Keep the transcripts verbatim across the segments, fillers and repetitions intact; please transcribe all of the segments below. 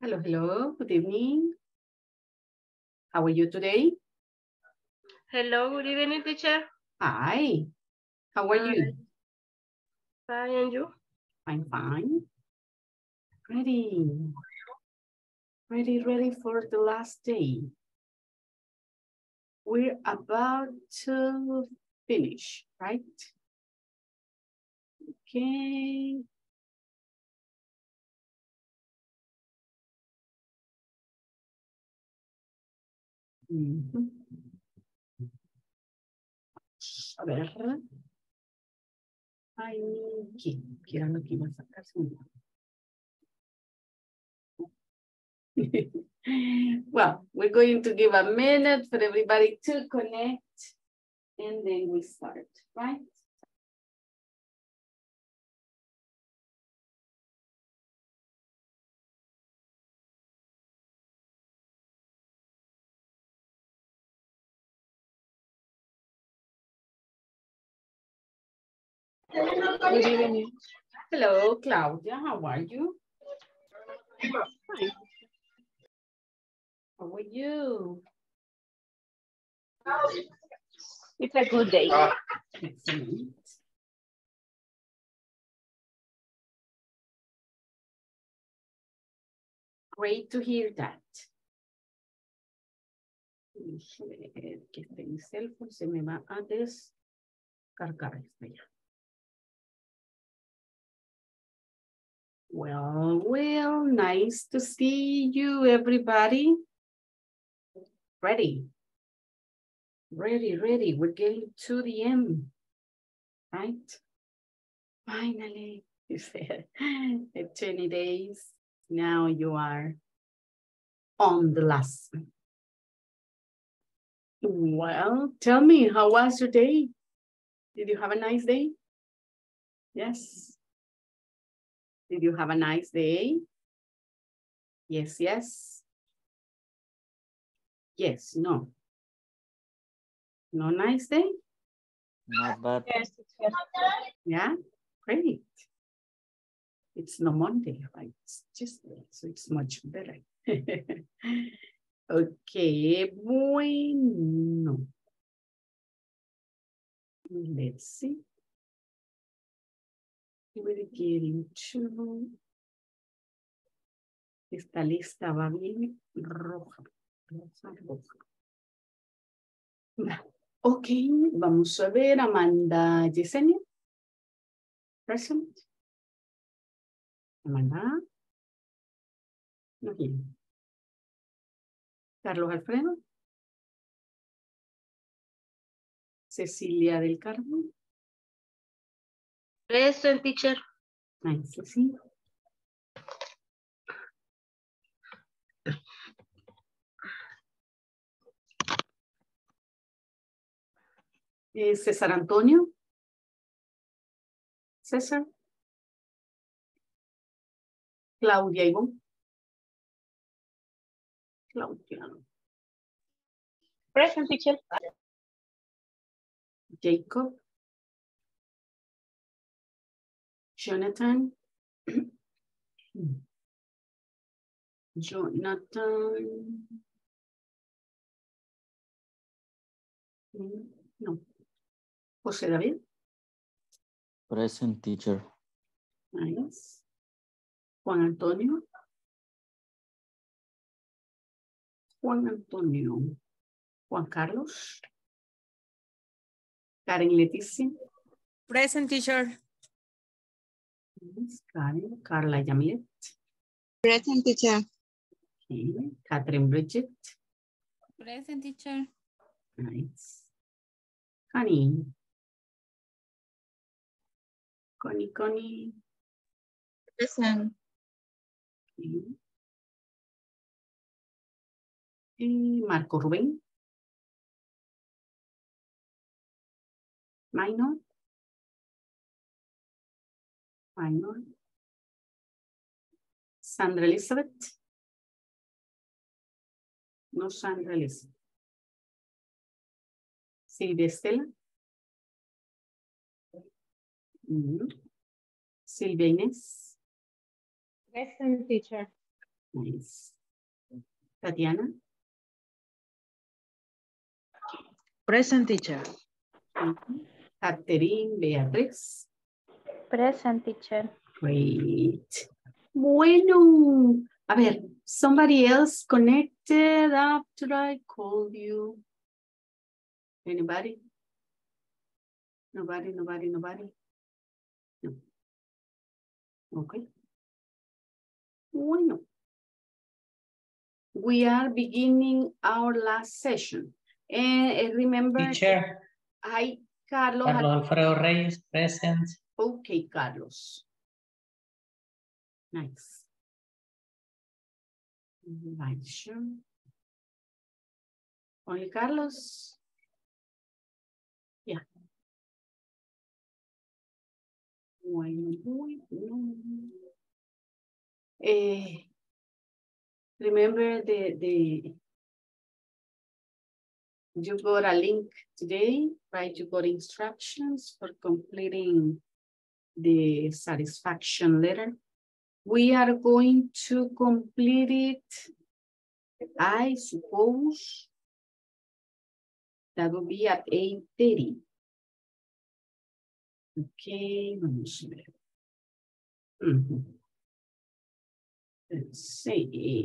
Hello, hello, good evening. How are you today? Hello, good evening, teacher. Hi, how are Hi. you? Fine, and you? I'm fine. Ready. Ready, ready for the last day. We're about to finish, right? Okay. Mhm. A ver. Ay, ¿qué? ¿Qué era lo que iba a sacar? Well, we're going to give a minute for everybody to connect and then we start, right? Good evening. Hello, Claudia, how are you? Fine. How are you? It's a good day. Excellent. Great to hear that. Déjame ver que este mi cell phone se me va a descargar esto ya. Well, well, nice to see you, everybody. Ready. Ready, ready. We're getting to the end, right? Finally, you said twenty days. Now you are on the last one. Well, tell me, how was your day? Did you have a nice day? Yes. Did you have a nice day? Yes, yes. Yes, no. No nice day? Not bad. Yes, teacher. Yeah, great. It's no Monday, right? It's Tuesday, so it's much better. Okay, bueno. Let's see. We're getting to... Esta lista va bien roja. Roja, roja. Ok, vamos a ver, Amanda Yesenia. Present. Amanda. No viene. Carlos Alfredo. Cecilia del Carmen. Present, teacher. Nice, sí. Eh, César Antonio. César. Claudia Ivonne. Claudia. Present, teacher. Jacob. Jonathan. Jonathan. No. José David. Present, teacher. Nice. Juan Antonio. Juan Antonio. Juan Carlos. Karen Leticia. Present, teacher. Nice. Karen. Carla Yamilet. Present, teacher. Okay. Catherine Bridget. Present, teacher. Nice. Connie. Connie, Connie. Present. Okay. Y Marco Rubén. Minor. Minor. Sandra Elizabeth. No Sandra Elizabeth. Silvia Estela. Mm. Silvia Inés. Present, teacher. Nice. Tatiana? Present, teacher. Mhm. Catherine, Beatriz? Present, teacher. Great. Bueno, a ver, somebody else connected after I called you? Anybody? Nobody, nobody, nobody? No. Okay. Bueno. We are beginning our last session. And remember, Teacher, I, Carlos. Carlos Alfredo Reyes, present. Okay, Carlos. Nice. Right, sure. Only Carlos. Yeah. Bueno, bueno. Eh, remember the, the, you got a link today, right? You got instructions for completing the satisfaction letter. We are going to complete it, I suppose, that will be at eight thirty. Okay, vamos a ver. Mm-hmm. Let's see.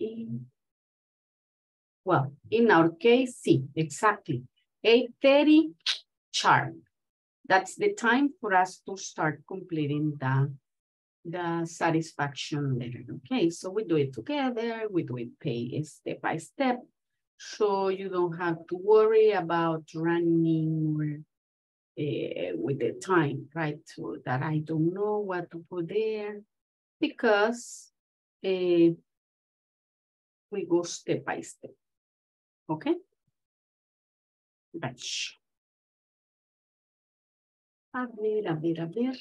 Well, in our case, see, exactly. eight thirty sharp. That's the time for us to start completing the, the satisfaction letter. Okay, so we do it together. We do it pay step by step. So you don't have to worry about running uh, with the time, right? So that I don't know what to put there because uh, we go step by step. Okay? Batch. A ver, a ver, a ver.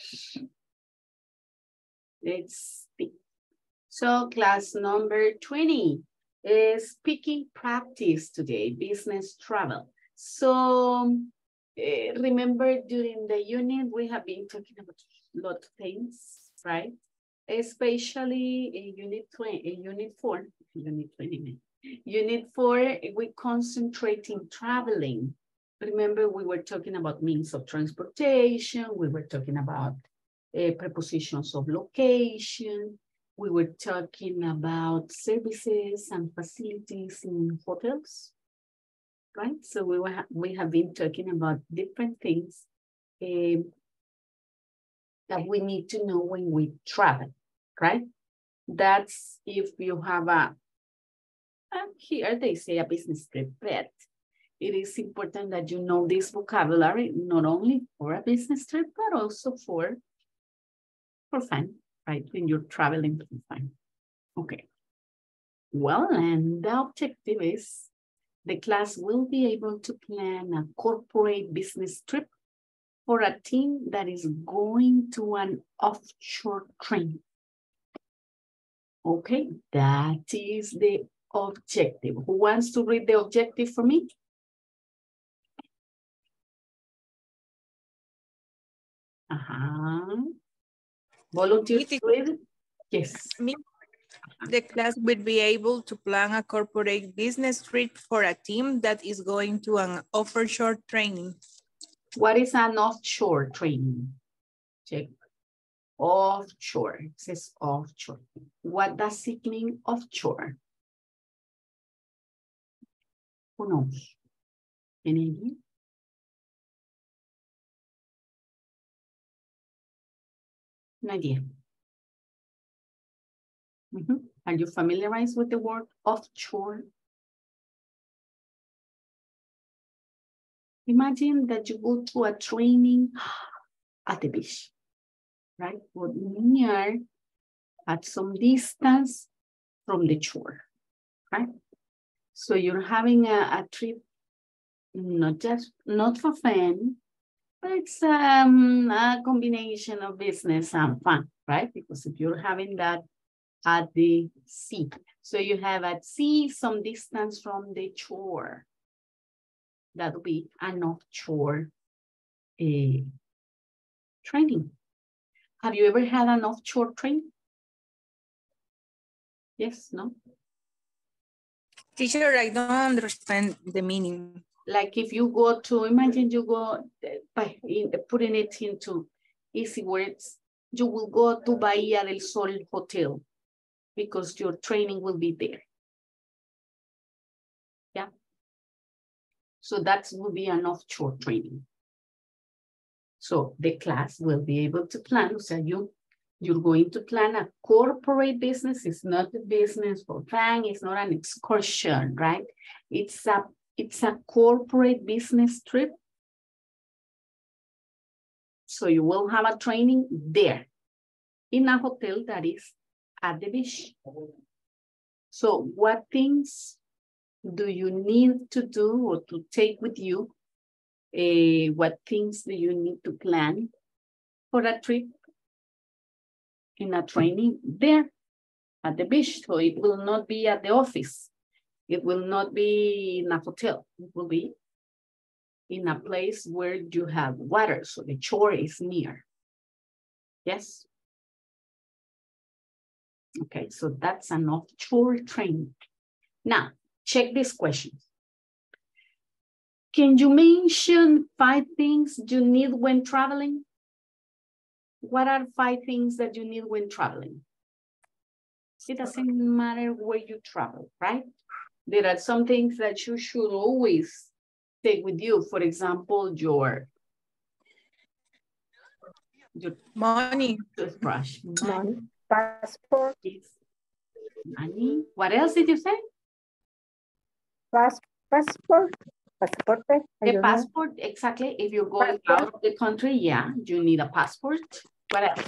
Let's see. So class number twenty is speaking practice today, business travel. So uh, remember during the unit, we have been talking about a lot of things, right? Especially in unit twenty, in unit four, unit twenty, unit four, we concentrate in traveling. Remember, we were talking about means of transportation. We were talking about uh, prepositions of location. We were talking about services and facilities in hotels, right? So we were we have been talking about different things uh, that we need to know when we travel, right? That's if you have a, uh, here they say a business trip, but it is important that you know this vocabulary, not only for a business trip, but also for, for fun, right? When you're traveling for fun. Okay. Well, and the objective is the class will be able to plan a corporate business trip for a team that is going to an offshore training. Okay, that is the objective. Who wants to read the objective for me? Uh-huh. Volunteers to read it? Yes. Me, the class will be able to plan a corporate business trip for a team that is going to an offshore training. What is an offshore training? Check. Offshore. It says offshore. What does it mean, offshore? Who knows? Any idea? An idea. Mm-hmm. Are you familiarized with the word offshore? Imagine that you go to a training at the beach, right? Or near, at some distance from the shore, right? So you're having a, a trip, not just, not for fun, but it's um, a combination of business and fun, right? Because if you're having that at the sea, so you have at sea some distance from the shore, that would be an offshore uh, training. Have you ever had an offshore training? Yes, no? Teacher, I don't understand the meaning. Like if you go to, imagine you go, by in, putting it into easy words, you will go to Bahía del Sol Hotel because your training will be there. Yeah. So that will be an offshore training. So the class will be able to plan. So you, you're going to plan a corporate business. It's not a business for fun. It's not an excursion, right? It's a, it's a corporate business trip. So you will have a training there in a hotel that is at the beach. So what things do you need to do or to take with you? Uh, what things do you need to plan for a trip in a training there at the beach? So it will not be at the office. It will not be in a hotel. It will be in a place where you have water, so the shore is near. Yes? Okay, so that's an offshore training. Now, check this question. Can you mention five things you need when traveling? What are five things that you need when traveling? It doesn't matter where you travel, right? There are some things that you should always take with you. For example, your, your money, toothbrush, money, Passport. money. What else did you say? Pass, passport. Passport. The passport, exactly. If you're going out of the country, yeah, you need a passport. What else?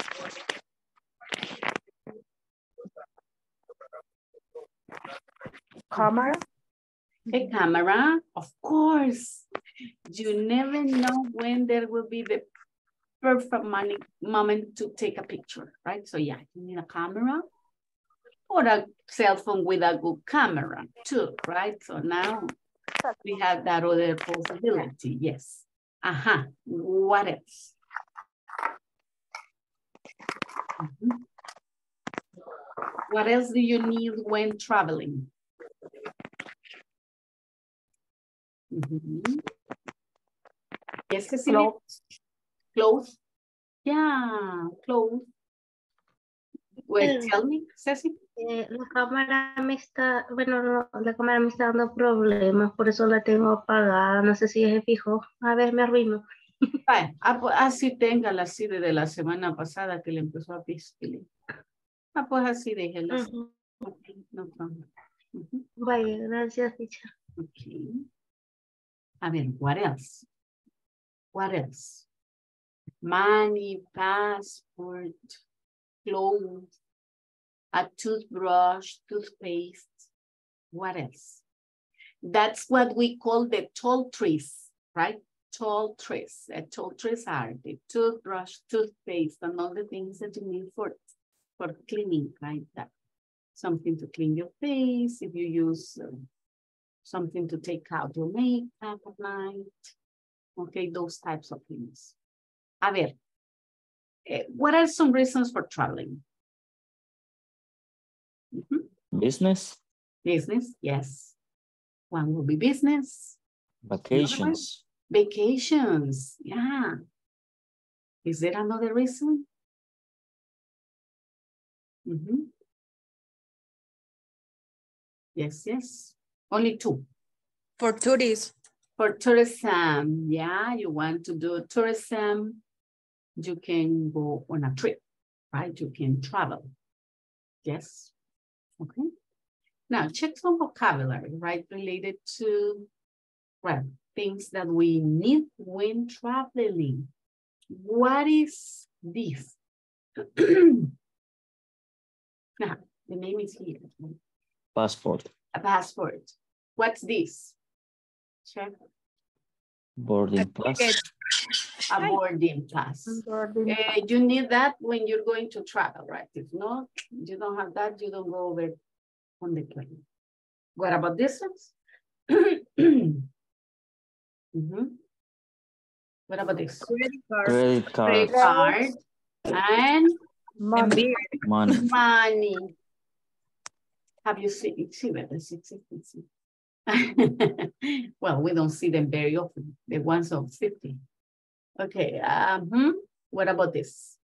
Camera. A camera, of course. You never know when there will be the perfect money, moment to take a picture, right? So yeah, you need a camera or a cell phone with a good camera too, right? So now we have that other possibility, yes. Uh-huh, what else? Mm-hmm. What else do you need when traveling? Mm-hmm. Yes, Cecilia? Clothes. Clothes? Yeah, clothes. Well, tell me, Ceci. Eh, la cámara me está, bueno, no, la cámara me está dando problemas, por eso la tengo apagada. No sé si se fijó. A ver, me arruino. Vale, así tenga la así de la semana pasada que le empezó a pisar. Ah, pues así déjela. Uh-huh. Okay, no problem. Uh-huh. Vaya, gracias, teacher. Okay. A ver, what else? What else? Money, passport, clothes, a toothbrush, toothpaste. What else? That's what we call the tall trees, right? Tall trees. The tall trees are the toothbrush, toothpaste, and all the things that you need for, for cleaning, right? That something to clean your face, if you use uh, something to take out your makeup at night. Okay, those types of things. A ver, uh, what are some reasons for traveling? Mm-hmm. Business. Business, yes. One will be business. Vacations. Vacations, yeah. Is there another reason? Mm-hmm. Yes, yes. Only two. For tourists. For tourism, yeah, you want to do tourism, you can go on a trip, right? You can travel. Yes, okay. Now check some vocabulary, right? Related to, well, things that we need when traveling. What is this? Now, the name is here. Passport. A passport. What's this? Check. Boarding pass. A boarding pass. Boarding. Uh, you need that when you're going to travel, right? If not, you don't have that, you don't go over on the plane. What about this one? Mm-hmm. What about this? Credit card. Credit card. Credit card and Money. Money. money. Have you seen, see that? Well, we don't see them very often, the ones of fifty. Okay, um, what about this?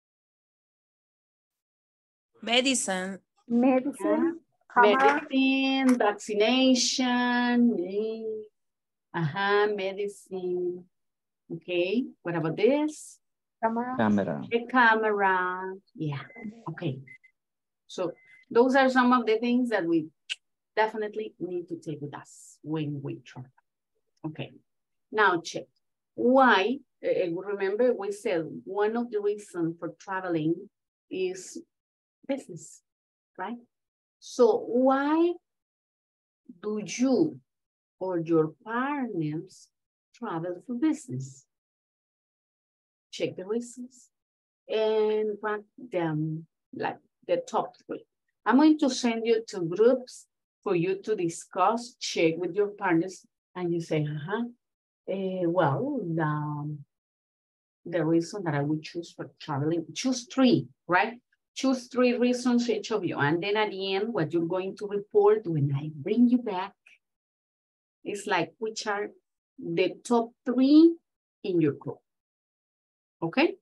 Medicine. Medicine, Yeah. camera, Medicine, vaccination, uh-huh, medicine. Okay, what about this? camera, Camera. The camera, yeah, okay. So those are some of the things that we definitely need to take with us when we travel. Okay, now check. Why, uh, remember we said one of the reasons for traveling is business, right? So why do you or your partners travel for business? Check the reasons and rank them like the top three. I'm going to send you to groups for you to discuss, check with your partners, and you say, uh-huh, uh, well, the, the reason that I would choose for traveling, choose three, right? Choose three reasons each of you. And then at the end, what you're going to report when I bring you back is like, which are the top three in your group. Okay?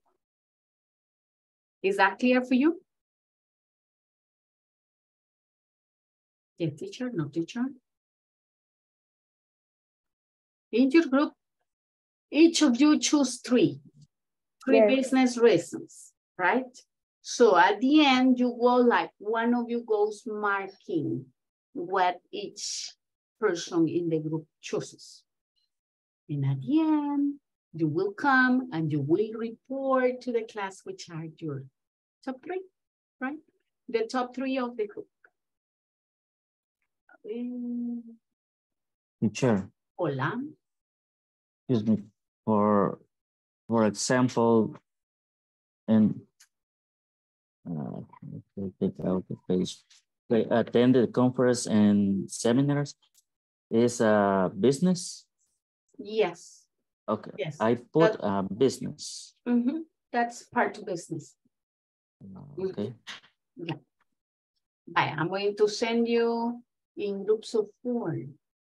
Is that clear for you? Yes, teacher, no teacher. In your group, each of you choose three. Three Yes. business reasons, right? So at the end, you go like, one of you goes marking what each person in the group chooses. And at the end, you will come and you will report to the class which are your top three, right? The top three of the group. Um, Teacher, Hola. excuse me, for, for example, and uh, take out the page. They attended conference and seminars is a business. Yes. Okay, Yes. I put That, a business. mm-hmm, that's part of business. Okay. Yeah. Bye. I'm going to send you in groups of four.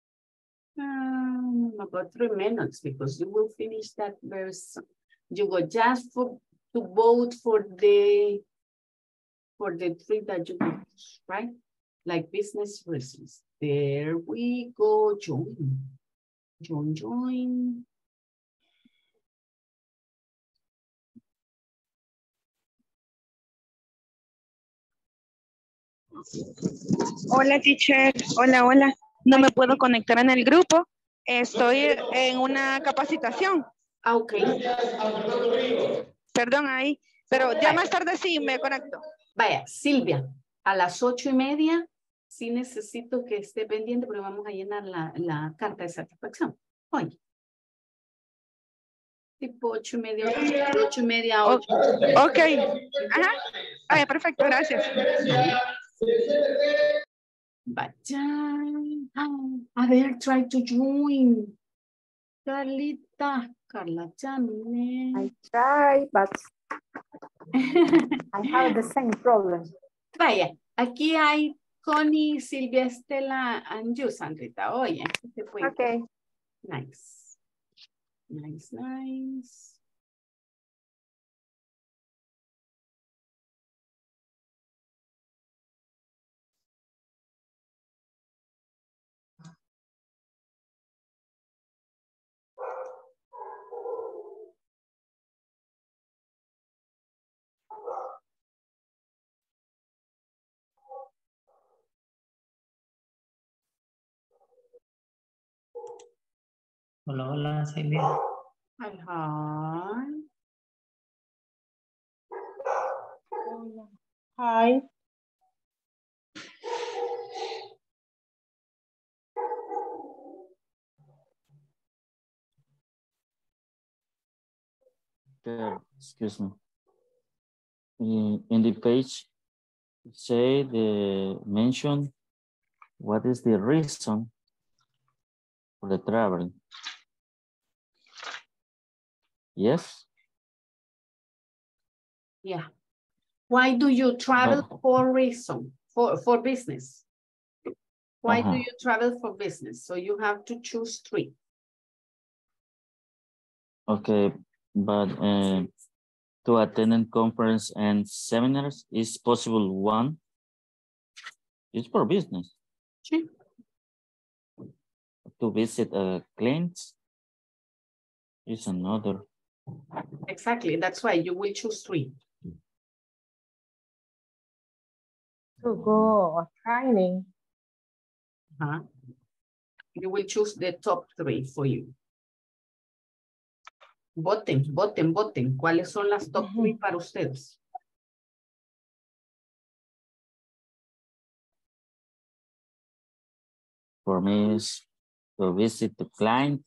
Um, about three minutes because you will finish that very soon. You go just for to vote for the for the three that you choose, right? Like business reasons. There we go. Join. Join, join. Hola, teacher. Hola, hola. No me puedo conectar en el grupo. Estoy en una capacitación. Ah, ok. Perdón ahí. Pero ya más tarde sí me conecto. Vaya, Silvia, a las ocho y media sí necesito que esté pendiente porque vamos a llenar la, la carta de satisfacción. Hoy. Tipo ocho y media, ocho y media, ocho. Ok. Ajá. Ay, perfecto, gracias. Vaya. A ver, try to join. Carlita, Carla, llame. I try, but I have the same problem. Vaya, aquí hay Connie, Silvia, Estela, and you, Sandrita. Oye, este fue. Okay. Nice. Nice, nice. Hola, hola, Silvia. Hi, hi. Hi. There, excuse me. In, in the page, say the mention what is the reason for the traveling. Yes. Yeah. Why do you travel No. for reason? For, for business? Why do Uh-huh. you travel for business? So you have to choose three. Okay, but uh, to attend a conference and seminars is possible one. It's for business. Sí. To visit a client is another. Exactly. That's why you will choose three. To go training. Uh-huh. You will choose the top three for you. Voten, voten, voten. ¿Cuáles son las top three para ustedes? For me is to visit the client.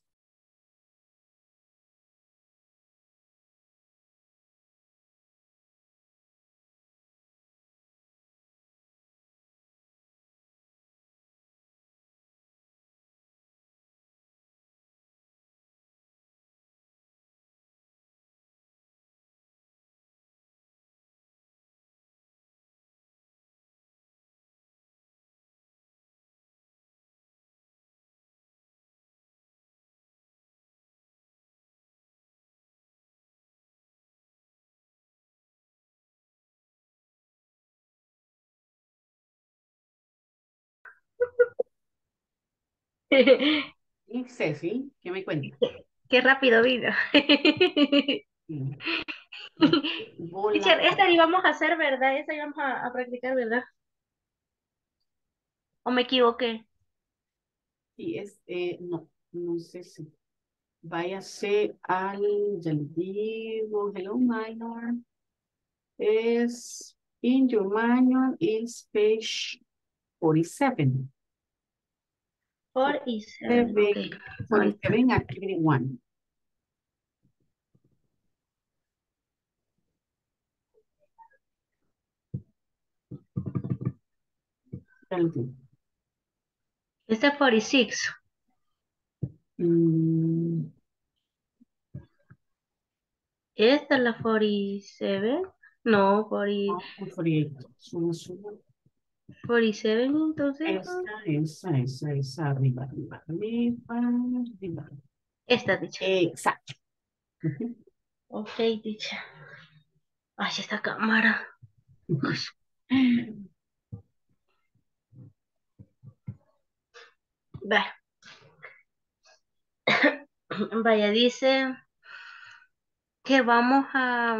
Y Ceci, ¿qué me cuenta? Qué rápido vino. Mm. Teacher, Bola. esta la íbamos a hacer, ¿verdad? Esta íbamos a, a practicar, ¿verdad? ¿O me equivoqué? Y es, eh, no, no sé si. Váyase al, ya le digo, hello minor. Es, in your manual is page forty-seven. forty-seven, ok. forty-seven, activity one. Ya le digo. Este es forty-six. Mm, Esta es la forty-seven. No, forty, no, forty-eight. Suma, suma. forty-seven, entonces. Esa, esa, esa, esa, arriba, arriba, arriba, arriba. Esta, teacher. Exacto. Ujú. Ok, teacher. Ay, esta cámara. Va. Vaya, dice que vamos a...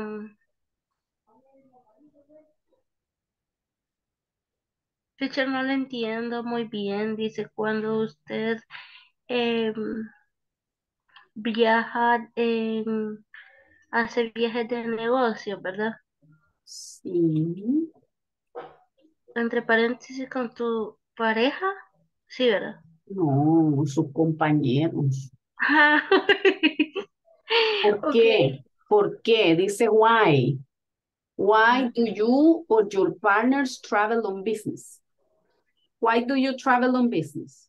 Teacher, no lo entiendo muy bien. Dice, cuando usted em, viaja, en, hace viajes de negocio, ¿verdad? Sí. Entre paréntesis, con tu pareja. Sí, ¿verdad? No, sus compañeros. Ah, ¿Por ok. qué? ¿Por qué? Dice why. Why Ajá. do you or your partners travel on business? Why do you travel on business?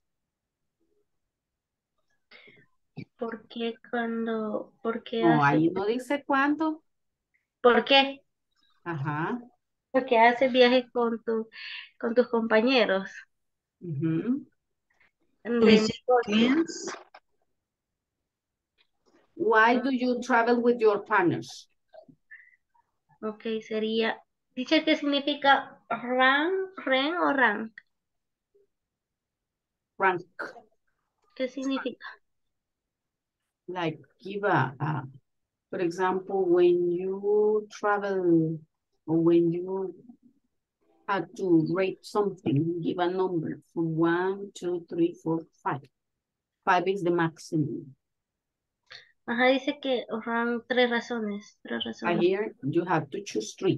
¿Por qué cuando, por qué No, hace, ahí no dice cuánto. por qué? Ajá. Porque hace viajes con tu, con tus compañeros Ujú. de Visit negocio. clients. Why do you travel with your partners? Ok, sería. Dice qué significa ran, ren o rank. Rank. ¿Qué significa? Like give a, a, for example, when you travel or when you have to rate something, give a number from one, two, three, four, five. Five is the maximum. Ajá, dice que ran tres razones, tres I razones. here you have to choose three.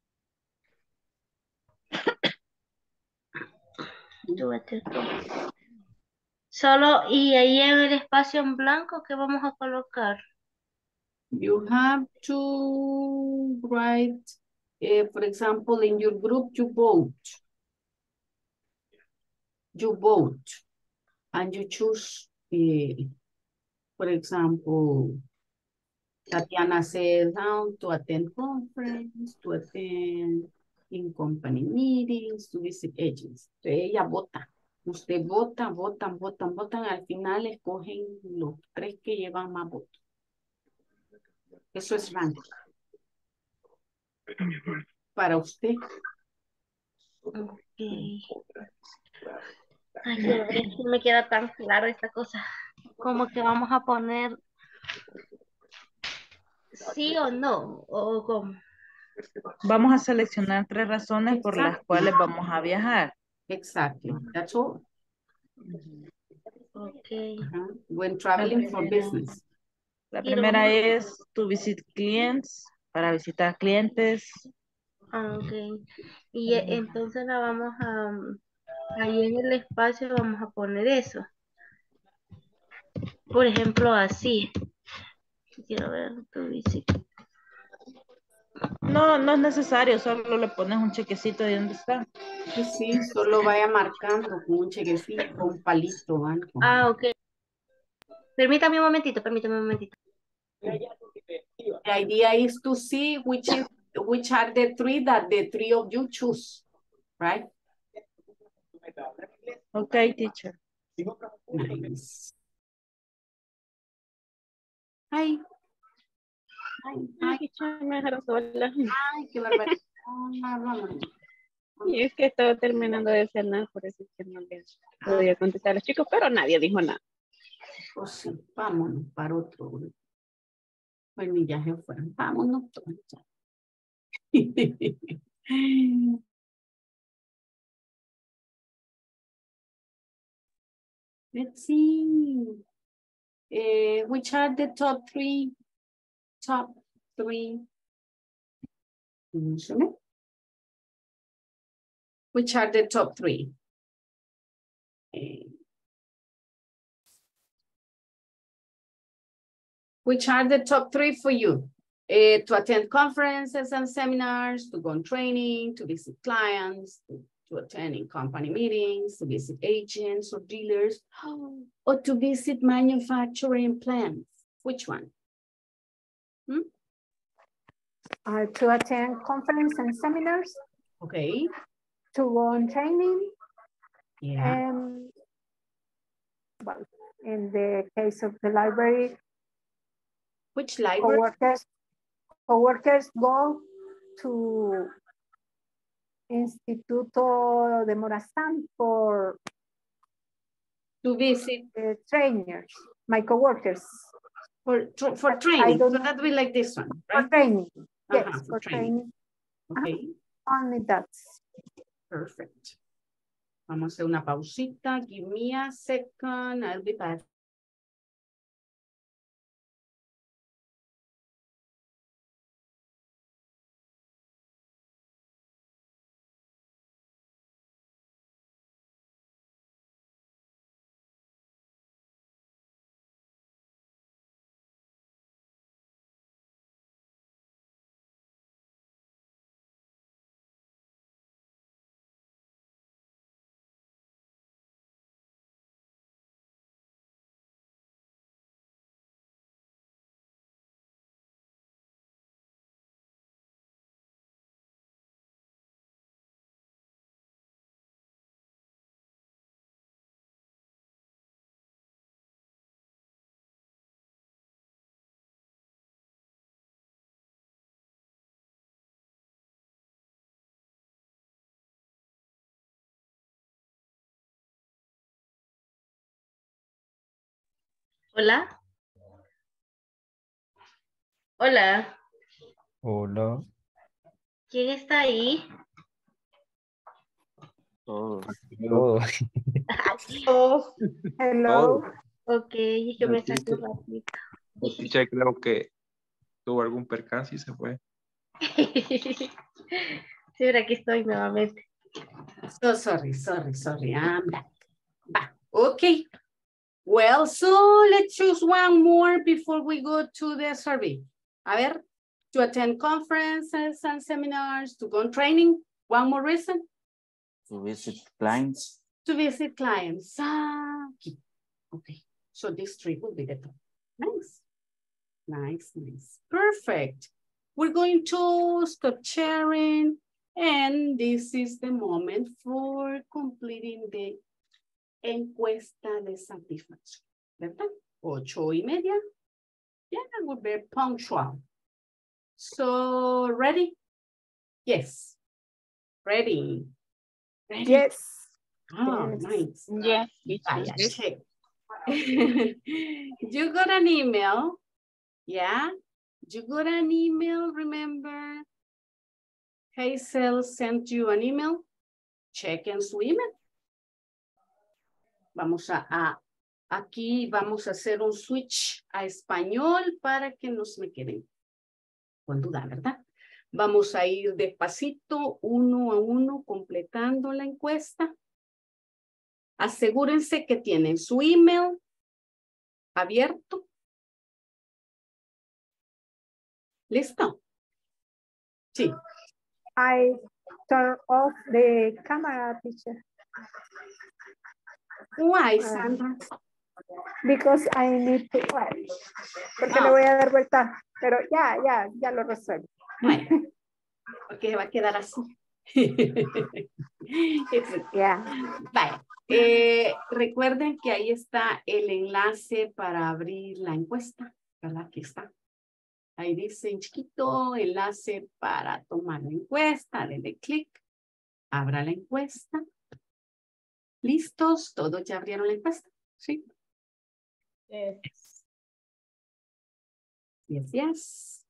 Súbete tú. Solo, y ahí en el espacio en blanco, ¿qué vamos a colocar? You have to write, uh, for example, in your group, you vote. You vote and you choose, uh, for example, Tatiana says, how to attend conference, to attend in company meetings, to visit agents. Entonces ella vota. Usted vota, votan, votan, votan. Al final escogen los tres que llevan más votos. Eso es rank. Para usted. Ok. Ay, quiero ver si me queda tan claro esta cosa. Como que vamos a poner sí o no, o cómo. Vamos a seleccionar tres razones por las Exactly. cuales vamos a viajar. Exactly. That's all. Ok. Uh-huh. When traveling for primera. business. La Quiero- primera es to visit clients, para visitar clientes. Ah, ok. Y eh, entonces la vamos a, um, ahí en el espacio vamos a poner eso. Por ejemplo, así. Quiero ver tu visita. No, no es necesario, solo le pones un chequecito de dónde está. Sí, sí, solo vaya marcando con un chequecito, un palito, algo. Ah, ok. Permítame un momentito, permítame un momentito. The idea is to see which is which are the three that the three of you choose, right? Ok, teacher. Nice. Hi. Hi. Hi. Me dejaron sola. Ay, qué barbaridad. Ah, vámonos. Y es que estaba terminando de cenar, por eso es que no les podía contestar a los chicos, pero nadie dijo nada. Pues sí, vámonos para otro grupo. Pues ni ya se fueron. Vámonos todos. Let's see. Uh, which are the top three? Top three. Which are the top three? Uh, which are the top three for you? Uh, to attend conferences and seminars, to go on training, to visit clients, to, to attend in company meetings, to visit agents or dealers, or to visit manufacturing plants. Which one? Hmm? Uh, to attend conference and seminars. Okay. To go on training. Yeah. And, well, in the case of the library. Which library? Co-workers, co-workers go to Instituto de Morazán for to visit uh, trainers, my co-workers. For, for training, so that will like this one, right? For training, yes, uh-huh, for, for training. training. Okay. Uh, only that. Perfect. Vamos a hacer una pausita. Give me a second, I'll be back. Hola. Hola. Hola. ¿Quién está ahí? Oh. Oh. Oh. Hello. Ok, yo me saqué un ratito. Teacher, creo que tuvo algún percance y se fue. Sí, pero aquí estoy nuevamente. So sorry, sorry, sorry, I'm back. back. Okay. Well, so let's choose one more before we go to the survey. A ver, to attend conferences and seminars, to go on training. One more reason. To visit clients. To visit clients. Ah, okay. Okay. So this three will be the top. Nice. Nice, nice. Perfect. We're going to stop sharing. And this is the moment for completing the encuesta de satisfacción, ¿verdad? Ocho y media. Yeah, we'll be punctual. So, ready? Yes. Ready. Ready. Yes. Oh, Yes. nice. Yes, Vaya, teacher. check. You got an email. Yeah. You got an email, remember? Hazel sent you an email. Check en su email. Vamos a, a, aquí vamos a hacer un switch a español para que no se me queden con duda, ¿verdad? Vamos a ir despacito, uno a uno, completando la encuesta. Asegúrense que tienen su email abierto. ¿Listo? Sí. I turn off the camera, teacher. Why, Ah. Sandra? Because I need to watch. Porque Ah. le voy a dar vuelta. Pero ya, ya, ya lo resuelvo. Bueno, porque va a quedar así. Yeah. Vaya. Eh, recuerden que ahí está el enlace para abrir la encuesta, ¿verdad? Aquí está. Ahí dice en chiquito, enlace para tomar la encuesta. Denle clic, abra la encuesta. ¿Listos? ¿Todos ya abrieron la encuesta? Sí. Yes. Yes, yes.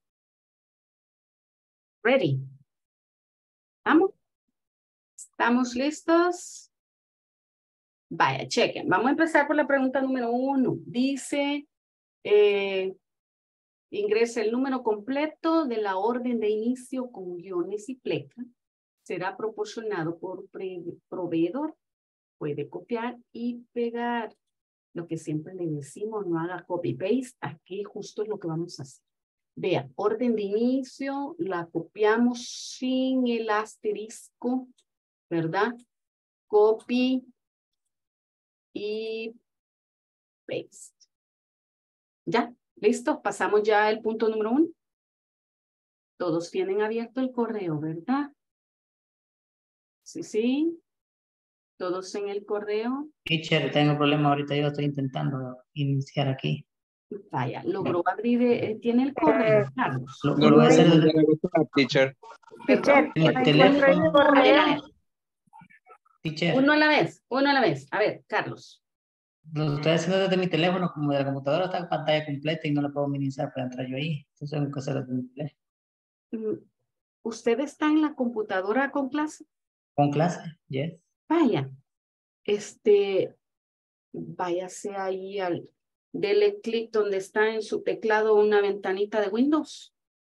Ready. ¿Vamos? ¿Estamos listos? Vaya, chequen. Vamos a empezar por la pregunta número uno. Dice, eh, ingresa el número completo de la orden de inicio con guiones y pleca. Será proporcionado por proveedor. Puede copiar y pegar. Lo que siempre le decimos, no haga copy-paste. Aquí justo es lo que vamos a hacer. Vea, orden de inicio, la copiamos sin el asterisco, ¿verdad? Copy y paste. ¿Ya? ¿Listo? Pasamos ya al punto número uno. Todos tienen abierto el correo, ¿verdad? Sí, sí. Todos en el correo. Teacher, tengo problema ahorita, yo estoy intentando iniciar aquí. Vaya, logró abrir, eh, tiene el correo, Carlos. Lo, No lo lo voy a puedo hacer mandar a WhatsApp, teacher. Teacher, en el no teléfono. encuentro el A ver, a correo. ver. Teacher, Uno a la vez, uno a la vez. A ver, Carlos. lo estoy haciendo desde mi teléfono, como de la computadora está en pantalla completa y no lo puedo minimizar para entrar yo ahí. Entonces tengo que hacerlo desde mi teléfono. Mm, ¿Usted está en la computadora con clase? ¿Con clase? Yes. Vaya, este, váyase ahí al, dele clic donde está en su teclado una ventanita de Windows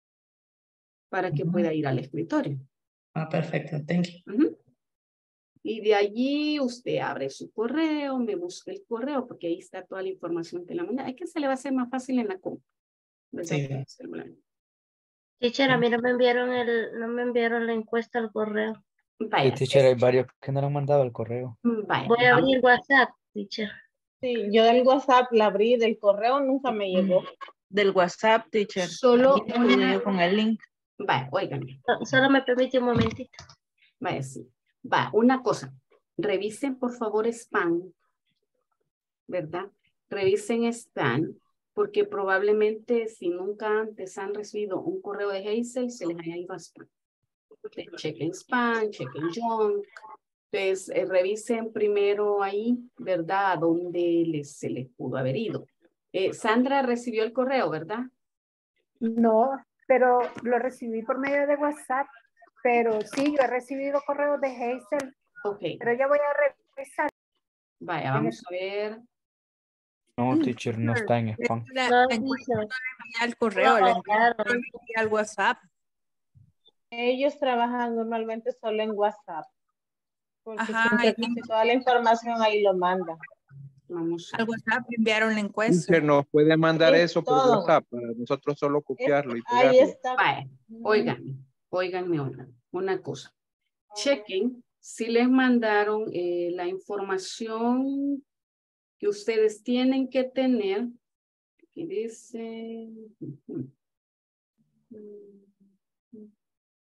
para que Ujú. pueda ir al escritorio. Ah, perfecto, thank you. Ujú. Y de allí usted abre su correo, me busca el correo, porque ahí está toda la información que la manda. Es que se le va a hacer más fácil en la compu, ¿verdad? Sí. El celular. Teacher, a mí no me enviaron el, no me enviaron la encuesta al correo. Vaya, Sí, teacher, hay varios que no lo han mandado al correo. vaya, Voy a vamos. abrir WhatsApp, teacher. Sí, yo del WhatsApp la abrí, del correo nunca me llegó. Del WhatsApp, teacher. Solo Ahí estuve una, yo con el link. vaya, óigame. So- Solo me permite un momentito. Vaya, sí. Va, una cosa. Revisen, por favor, spam. ¿Verdad? Revisen spam, porque probablemente si nunca antes han recibido un correo de Hazel, se les haya ido a spam. Entonces, chequen spam, chequen junk. Entonces, eh, revisen primero ahí, ¿verdad? A dónde les, se les pudo haber ido. Eh, Sandra recibió el correo, ¿verdad? No, pero lo recibí por medio de WhatsApp. Pero sí, yo he recibido correos de Hazel. Ok. Pero ya voy a revisar. Vaya, vamos a ver. No, teacher, no está en spam. La, No, la encuesta teacher. no la envía al correo, la envía la envía al WhatsApp. Ellos trabajan normalmente solo en WhatsApp. Porque Ajá, siempre y- casi toda la información ahí lo mandan. Vamos a Al WhatsApp enviaron la encuesta. Teacher, nos puede mandar Es eso por todo. WhatsApp para nosotros solo copiarlo y Ahí pegarlo. está. Vaya, óiganme, óiganme una, una cosa. Chequen si les mandaron eh, la información que ustedes tienen que tener. Aquí dice. ujú.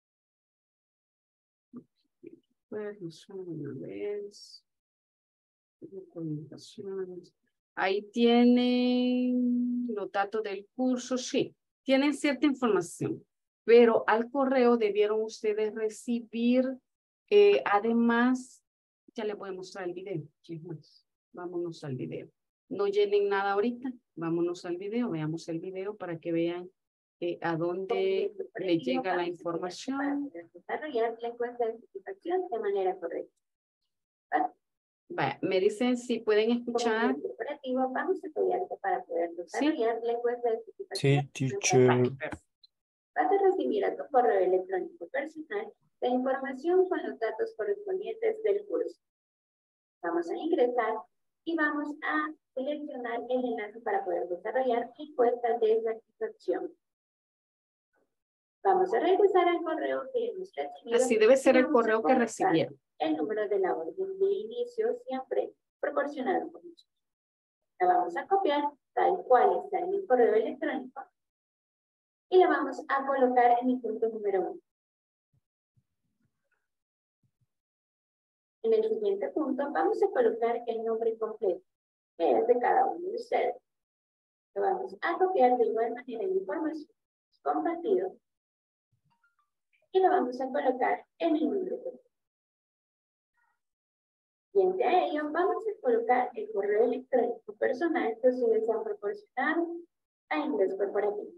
Pues, no sé, una vez. Comunicaciones. Ahí tienen los datos del curso, sí, tienen cierta información, pero al correo debieron ustedes recibir, eh, además, ya les voy a mostrar el video, chicos, vámonos al video. No llenen nada ahorita, vámonos al video, veamos el video para que vean eh, a dónde le llega la información. Desarrollar la encuesta de satisfacción de manera correcta. Vaya, me dicen si pueden escuchar. Operativo, vamos a apoyarte para poder desarrollar ¿Sí? la encuesta de satisfacción. Sí, teacher. Vas a recibir a tu correo electrónico personal la información con los datos correspondientes del curso. Vamos a ingresar y vamos a seleccionar el enlace para poder desarrollar la encuesta de satisfacción. Vamos a regresar al correo que hemos recibido. Así debe ser el correo que recibieron. El número de la orden de inicio siempre proporcionado por nosotros. La vamos a copiar tal cual está en el correo electrónico y la vamos a colocar en el punto número uno. En el siguiente punto vamos a colocar el nombre completo, que es de cada uno de ustedes. Lo vamos a copiar de igual manera en información compartido y lo vamos a colocar en el número completo. Frente a ello, vamos a colocar el correo electrónico personal que ustedes han proporcionado a Inglés Corporativo.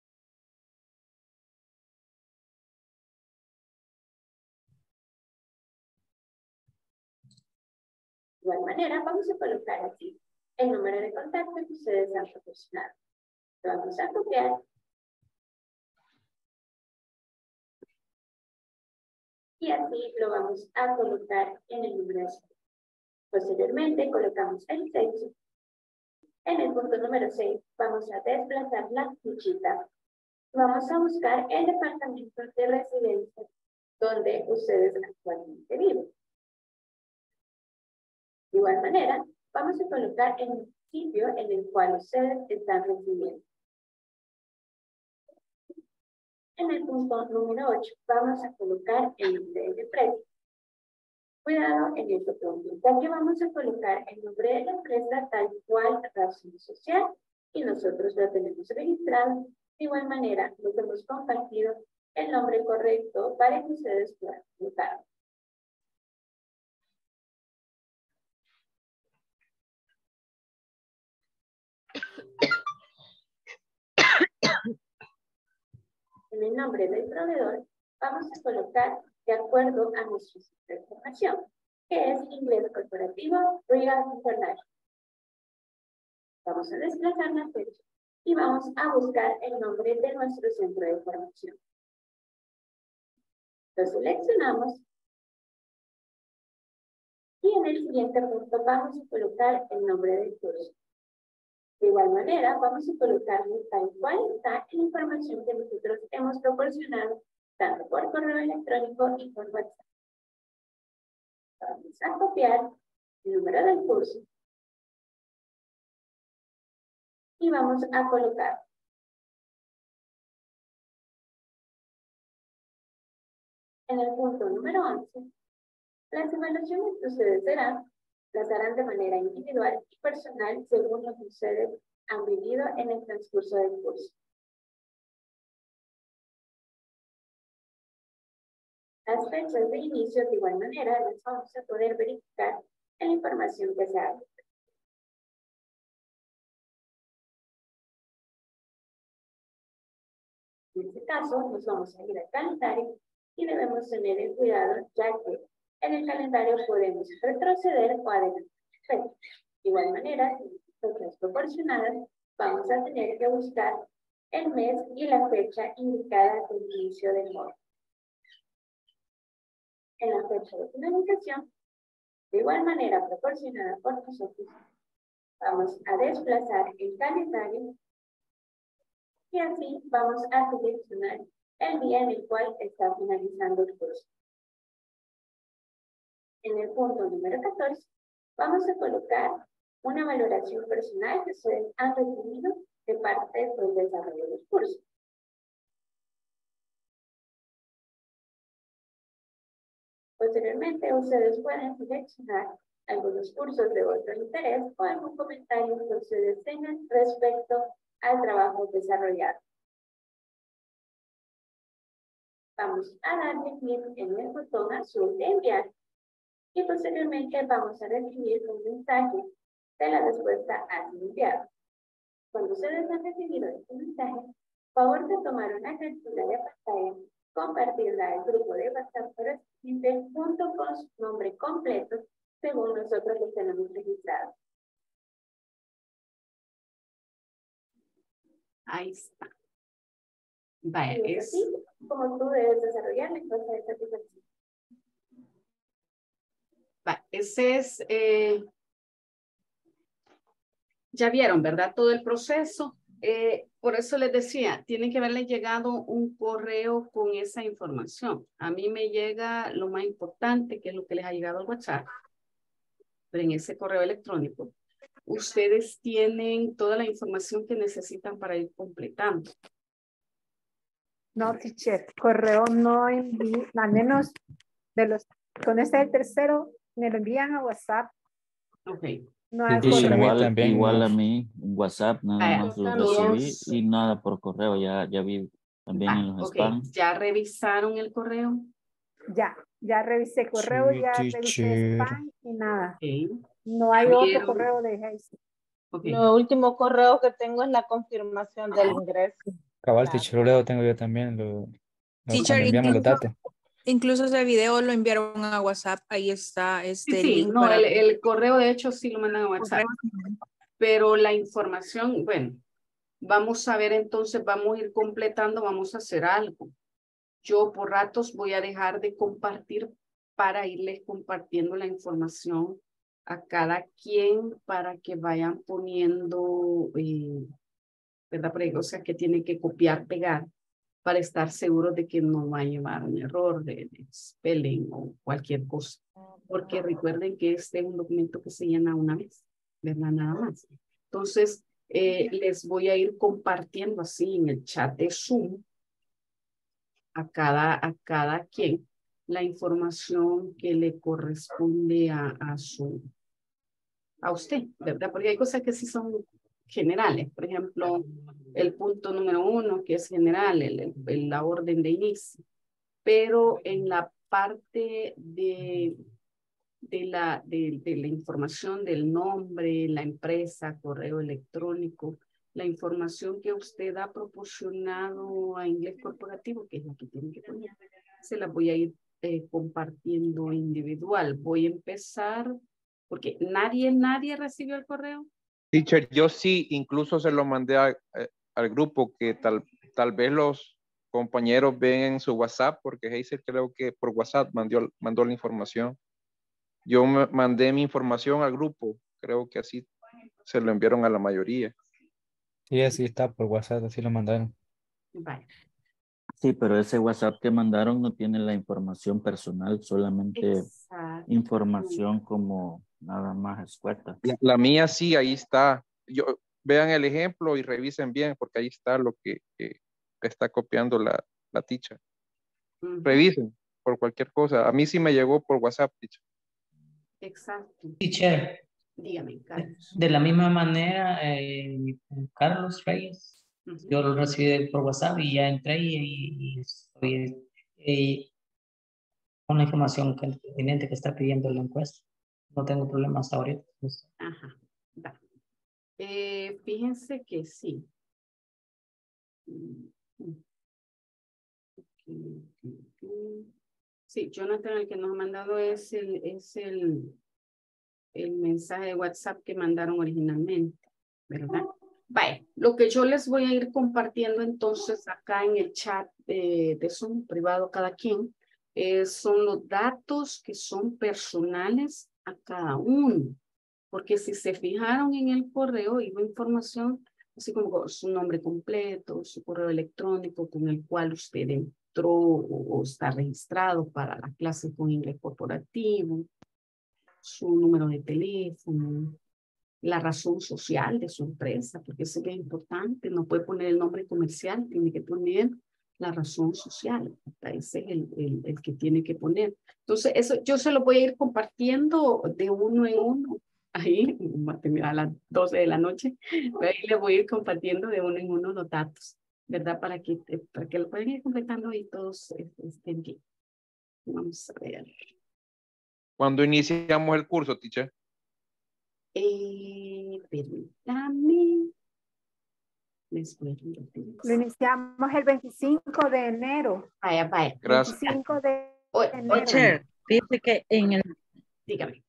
De igual manera, vamos a colocar aquí el número de contacto que ustedes han proporcionado. Lo vamos a copiar y así lo vamos a colocar en el número de seis. Posteriormente, colocamos el sexo. En el punto número seis, vamos a desplazar la fichita. Vamos a buscar el departamento de residencia donde ustedes actualmente viven. De igual manera, vamos a colocar el sitio en el cual ustedes están residiendo. En el punto número ocho, vamos a colocar el nombre de empresa. Cuidado en este punto, ya que vamos a colocar el nombre de la empresa tal cual razón social y nosotros lo tenemos registrado. De igual manera, nos hemos compartido el nombre correcto para que ustedes puedan colocar. En el nombre del proveedor, vamos a colocar de acuerdo a nuestra información, que es Inglés Corporativo Real International. Vamos a desplazar la fecha y vamos a buscar el nombre de nuestro centro de formación. Lo seleccionamos y en el siguiente punto vamos a colocar el nombre del curso. De igual manera, vamos a colocarlo tal cual está en la información que nosotros hemos proporcionado tanto por correo electrónico y por WhatsApp. Vamos a copiar el número del curso y vamos a colocar. En el punto número once, las evaluaciones que ustedes serán, las harán de manera individual y personal según lo que ustedes han vivido en el transcurso del curso. Las fechas de inicio, de igual manera, las vamos a poder verificar en la información que se haga. En este caso, nos vamos a ir al calendario y debemos tener el cuidado, ya que en el calendario podemos retroceder o adelantar fechas. De igual manera, si fechas proporcionadas, vamos a tener que buscar el mes y la fecha indicada del inicio del módulo. En la fecha de finalización, de igual manera proporcionada por nosotros, vamos a desplazar el calendario y así vamos a seleccionar el día en el cual está finalizando el curso. En el punto número catorce, vamos a colocar una valoración personal que ustedes han recibido de parte del desarrollo del curso. Posteriormente, ustedes pueden seleccionar algunos cursos de otro interés o algún comentario que ustedes tengan respecto al trabajo desarrollado. Vamos a darle clic en el botón azul de enviar y posteriormente vamos a recibir un mensaje de la respuesta a su enviado. Cuando ustedes han recibido este mensaje, favor de tomar una captura de pantalla, compartirla al grupo de WhatsApp correspondiente junto con su nombre completo, según nosotros lo tenemos registrado. Ahí está. Vaya, Y es es, así como tú debes desarrollar la encuesta de satisfacción. va, ese es, eh, ya vieron, ¿verdad? Todo el proceso. Eh, por eso les decía, tiene que haberle llegado un correo con esa información. A mí me llega lo más importante, que es lo que les ha llegado al WhatsApp. Pero en ese correo electrónico, ustedes tienen toda la información que necesitan para ir completando. No, teacher, correo no envío, al menos de los, con este el tercero, me lo envían a WhatsApp. Ok. No hay Sí, correo. igual, también igual a nos- mí, en WhatsApp nada Vaya, más lo todos- recibí y nada por correo, ya, ya vi también Ah, en los ok, spam. ¿ya revisaron el correo? Ya, ya revisé correo, Sí, ya revisé teacher. spam y nada. Ok. No hay ¿Ya otro vieron? correo de Hazel. Ok. Lo último correo que tengo es la confirmación del ingreso. Cabal, La- teacher, lo tengo yo también. Lo, lo- Teacher, cuando enviamos los incluso, datos. incluso ese video lo enviaron a WhatsApp. Ahí está Sí, este sí, link no, para el, el correo de hecho sí lo mandan a WhatsApp. Pero la información, bueno, vamos a ver entonces, vamos a ir completando, vamos a hacer algo. Yo por ratos voy a dejar de compartir para irles compartiendo la información a cada quien para que vayan poniendo, eh, ¿verdad? Pero, o sea, que tienen que copiar, pegar para estar seguros de que no va a llevar un error de, de spelling o cualquier cosa. Porque recuerden que este es un documento que se llena una vez, ¿verdad? Nada más. Entonces, eh, les voy a ir compartiendo así en el chat de Zoom a cada, a cada quien la información que le corresponde a, a su, a usted, ¿verdad? Porque hay cosas que sí son generales. Por ejemplo, el punto número uno, que es general, el, el, la orden de inicio. Pero en la parte de, de, la, de, de la información del nombre, la empresa, correo electrónico, la información que usted ha proporcionado a Inglés Corporativo, que es la que tiene que poner, se la voy a ir eh, compartiendo individual. Voy a empezar, porque nadie, nadie recibió el correo. Teacher, yo sí, incluso se lo mandé a, eh, al grupo que tal, tal vez los compañeros ven en su WhatsApp, porque Hazel creo que por WhatsApp mandó, mandó la información. Yo me mandé mi información al grupo, creo que así se lo enviaron a la mayoría. Sí, así está por WhatsApp, así lo mandaron. Vale. Sí, pero ese WhatsApp que mandaron no tiene la información personal, solamente Exacto. información como nada más escueta. La, la mía sí, ahí está. Yo, vean el ejemplo y revisen bien, porque ahí está lo que, que, que está copiando la, la teacher. Uh-huh. Revisen por cualquier cosa. A mí sí me llegó por WhatsApp, teacher. Exacto. Teacher, Dígame, Carlos. de la misma manera, eh, Carlos Reyes, Uh-huh. yo lo recibí por WhatsApp y ya entré y, y estoy eh, con la información que, pertinente que está pidiendo la encuesta. No tengo problemas ahorita. Ajá. Va. Eh, fíjense que sí. Sí, Jonathan, el que nos ha mandado es el, es el, el mensaje de WhatsApp que mandaron originalmente, ¿verdad? Vaya, lo que yo les voy a ir compartiendo entonces acá en el chat de, de Zoom privado cada quien, eh, son los datos que son personales a cada uno. Porque si se fijaron en el correo, iba información así como su nombre completo, su correo electrónico con el cual usted entró o, o está registrado para la clase con inglés corporativo, su número de teléfono, la razón social de su empresa, porque eso es importante, no puede poner el nombre comercial, tiene que poner la razón social. Ese es el, el, el que tiene que poner. Entonces, eso yo se lo voy a ir compartiendo de uno en uno. Ahí, a las doce de la noche, ahí le voy a ir compartiendo de uno en uno los datos, ¿verdad? Para que, para que lo puedan ir completando y todos estén bien. Vamos a ver. ¿Cuándo iniciamos el curso, teacher? Eh, permítame. Les voy a Lo iniciamos el veinticinco de enero. Vaya, vaya. Gracias. veinticinco de Oh, enero. Teacher, dice que en el, dígame.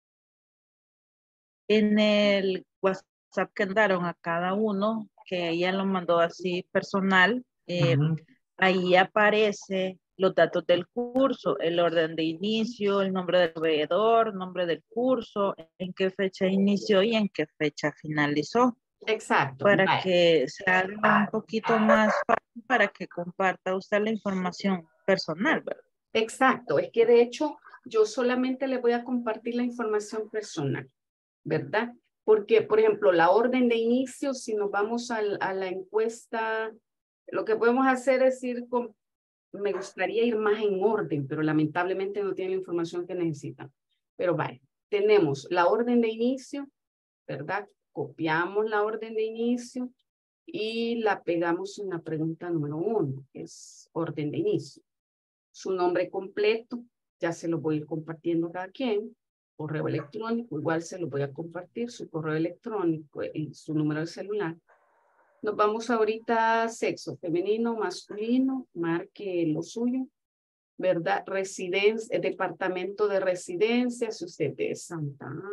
En el WhatsApp que daron a cada uno, que ella lo mandó así personal, eh, Ujú. ahí aparece los datos del curso, el orden de inicio, el nombre del proveedor, nombre del curso, en qué fecha inició y en qué fecha finalizó. Exacto. Para vaya. que se haga un poquito más fácil para que comparta usted la información personal, ¿verdad? Exacto. Es que de hecho yo solamente le voy a compartir la información personal, ¿verdad? Porque, por ejemplo, la orden de inicio, si nos vamos al, a la encuesta, lo que podemos hacer es ir con, me gustaría ir más en orden, pero lamentablemente no tiene la información que necesitan. Pero vaya, tenemos la orden de inicio, ¿verdad? Copiamos la orden de inicio y la pegamos en la pregunta número uno, que es orden de inicio. Su nombre completo, ya se lo voy a ir compartiendo a cada quien. Correo electrónico, igual se lo voy a compartir, su correo electrónico y su número de celular. Nos vamos ahorita a sexo, femenino, masculino, marque lo suyo, ¿verdad? Residencia, departamento de residencia, si usted es Santa Ana,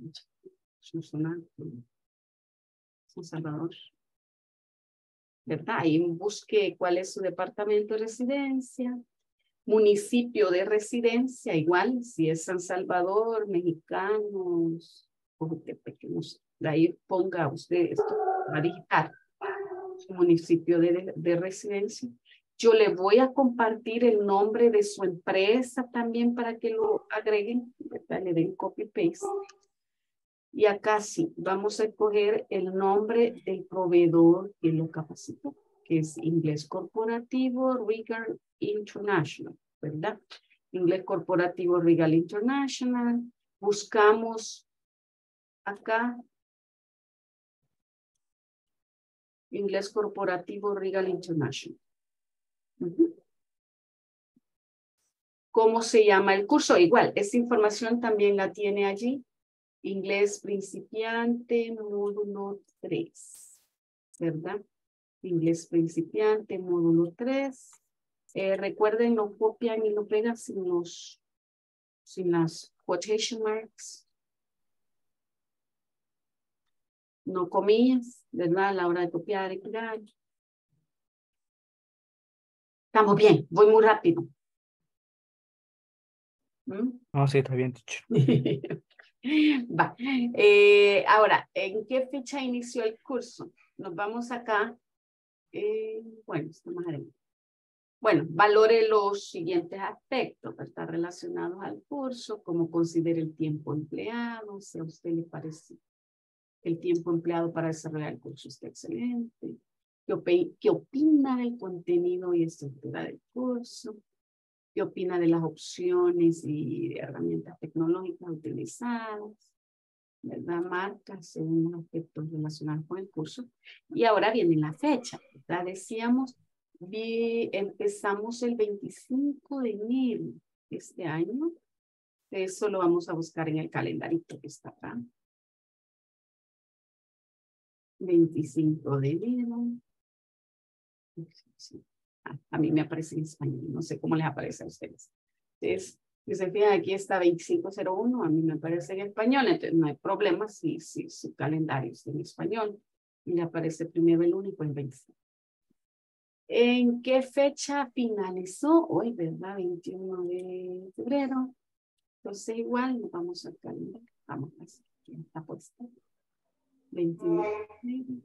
San Salvador, ¿verdad? Ahí busque cuál es su departamento de residencia. Municipio de residencia, igual, si es San Salvador, Mexicanos, pequeños, de ahí ponga usted esto, va a digitar su municipio de, de residencia. Yo le voy a compartir el nombre de su empresa también para que lo agreguen, ¿verdad? Le den copy paste. Y acá sí, vamos a escoger el nombre del proveedor que lo capacitó, que es Inglés Corporativo Regal International, ¿verdad? Inglés Corporativo Regal International. Buscamos acá Inglés Corporativo Regal International. Uh-huh. ¿Cómo se llama el curso? Igual, esa información también la tiene allí. Inglés principiante, módulo tres, ¿verdad? Inglés principiante, módulo tres. Eh, recuerden, lo copian y lo pegan sin, los, sin las quotation marks. No comillas, ¿verdad? A la hora de copiar y pegar. Estamos bien, voy muy rápido. ¿Mm? No, sí, está bien, teacher. Va. Eh, ahora, ¿en qué fecha inició el curso? Nos vamos acá. Eh, bueno, está más adelante. Bueno, valore los siguientes aspectos, ¿verdad? Relacionados al curso, cómo considera el tiempo empleado, si a usted le parece el tiempo empleado para desarrollar el curso está excelente. ¿Qué, op qué opina del contenido y estructura del curso? ¿Qué opina de las opciones y herramientas tecnológicas utilizadas? ¿Verdad? Marcas según los aspectos relacionados con el curso. Y ahora viene la fecha, ¿verdad? Decíamos, vi, empezamos el veinticinco de enero de este año. Eso lo vamos a buscar en el calendarito que está acá. veinticinco de enero. Ah, a mí me aparece en español, no sé cómo les aparece a ustedes. Entonces, si se fijan, aquí está veinticinco cero uno, a mí me aparece en español, entonces no hay problema si, si su calendario está en español y le aparece primero el único en veinticinco. ¿En qué fecha finalizó? Hoy, ¿verdad? veintiuno de febrero. Entonces, igual, nos vamos al calendario. Vamos a hacer, aquí está puesta. veintiuno de febrero.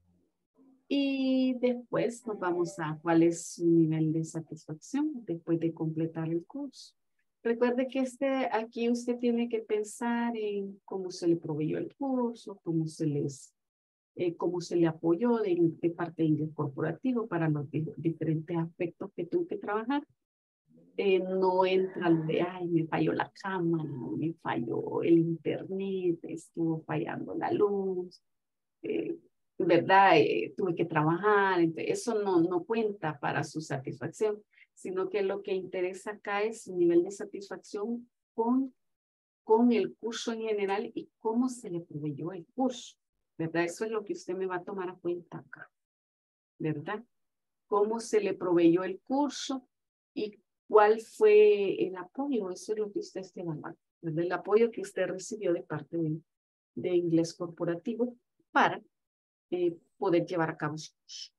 Y después nos vamos a cuál es su nivel de satisfacción después de completar el curso. Recuerde que este, aquí usted tiene que pensar en cómo se le proveyó el curso, cómo se les eh, cómo se le apoyó de, de parte de inglés corporativo para los di- diferentes aspectos que tuvo que trabajar. Eh, no entra lo de, ay, me falló la cámara, me falló el internet, estuvo fallando la luz, eh, ¿verdad? Eh, tuve que trabajar, entonces eso no, no cuenta para su satisfacción, sino que lo que interesa acá es su nivel de satisfacción con, con el curso en general y cómo se le proveyó el curso, ¿verdad? Eso es lo que usted me va a tomar a cuenta acá, ¿verdad? Cómo se le proveyó el curso y cuál fue el apoyo, eso es lo que usted está evaluando, ¿verdad? El apoyo que usted recibió de parte de, de inglés corporativo para eh, poder llevar a cabo su curso.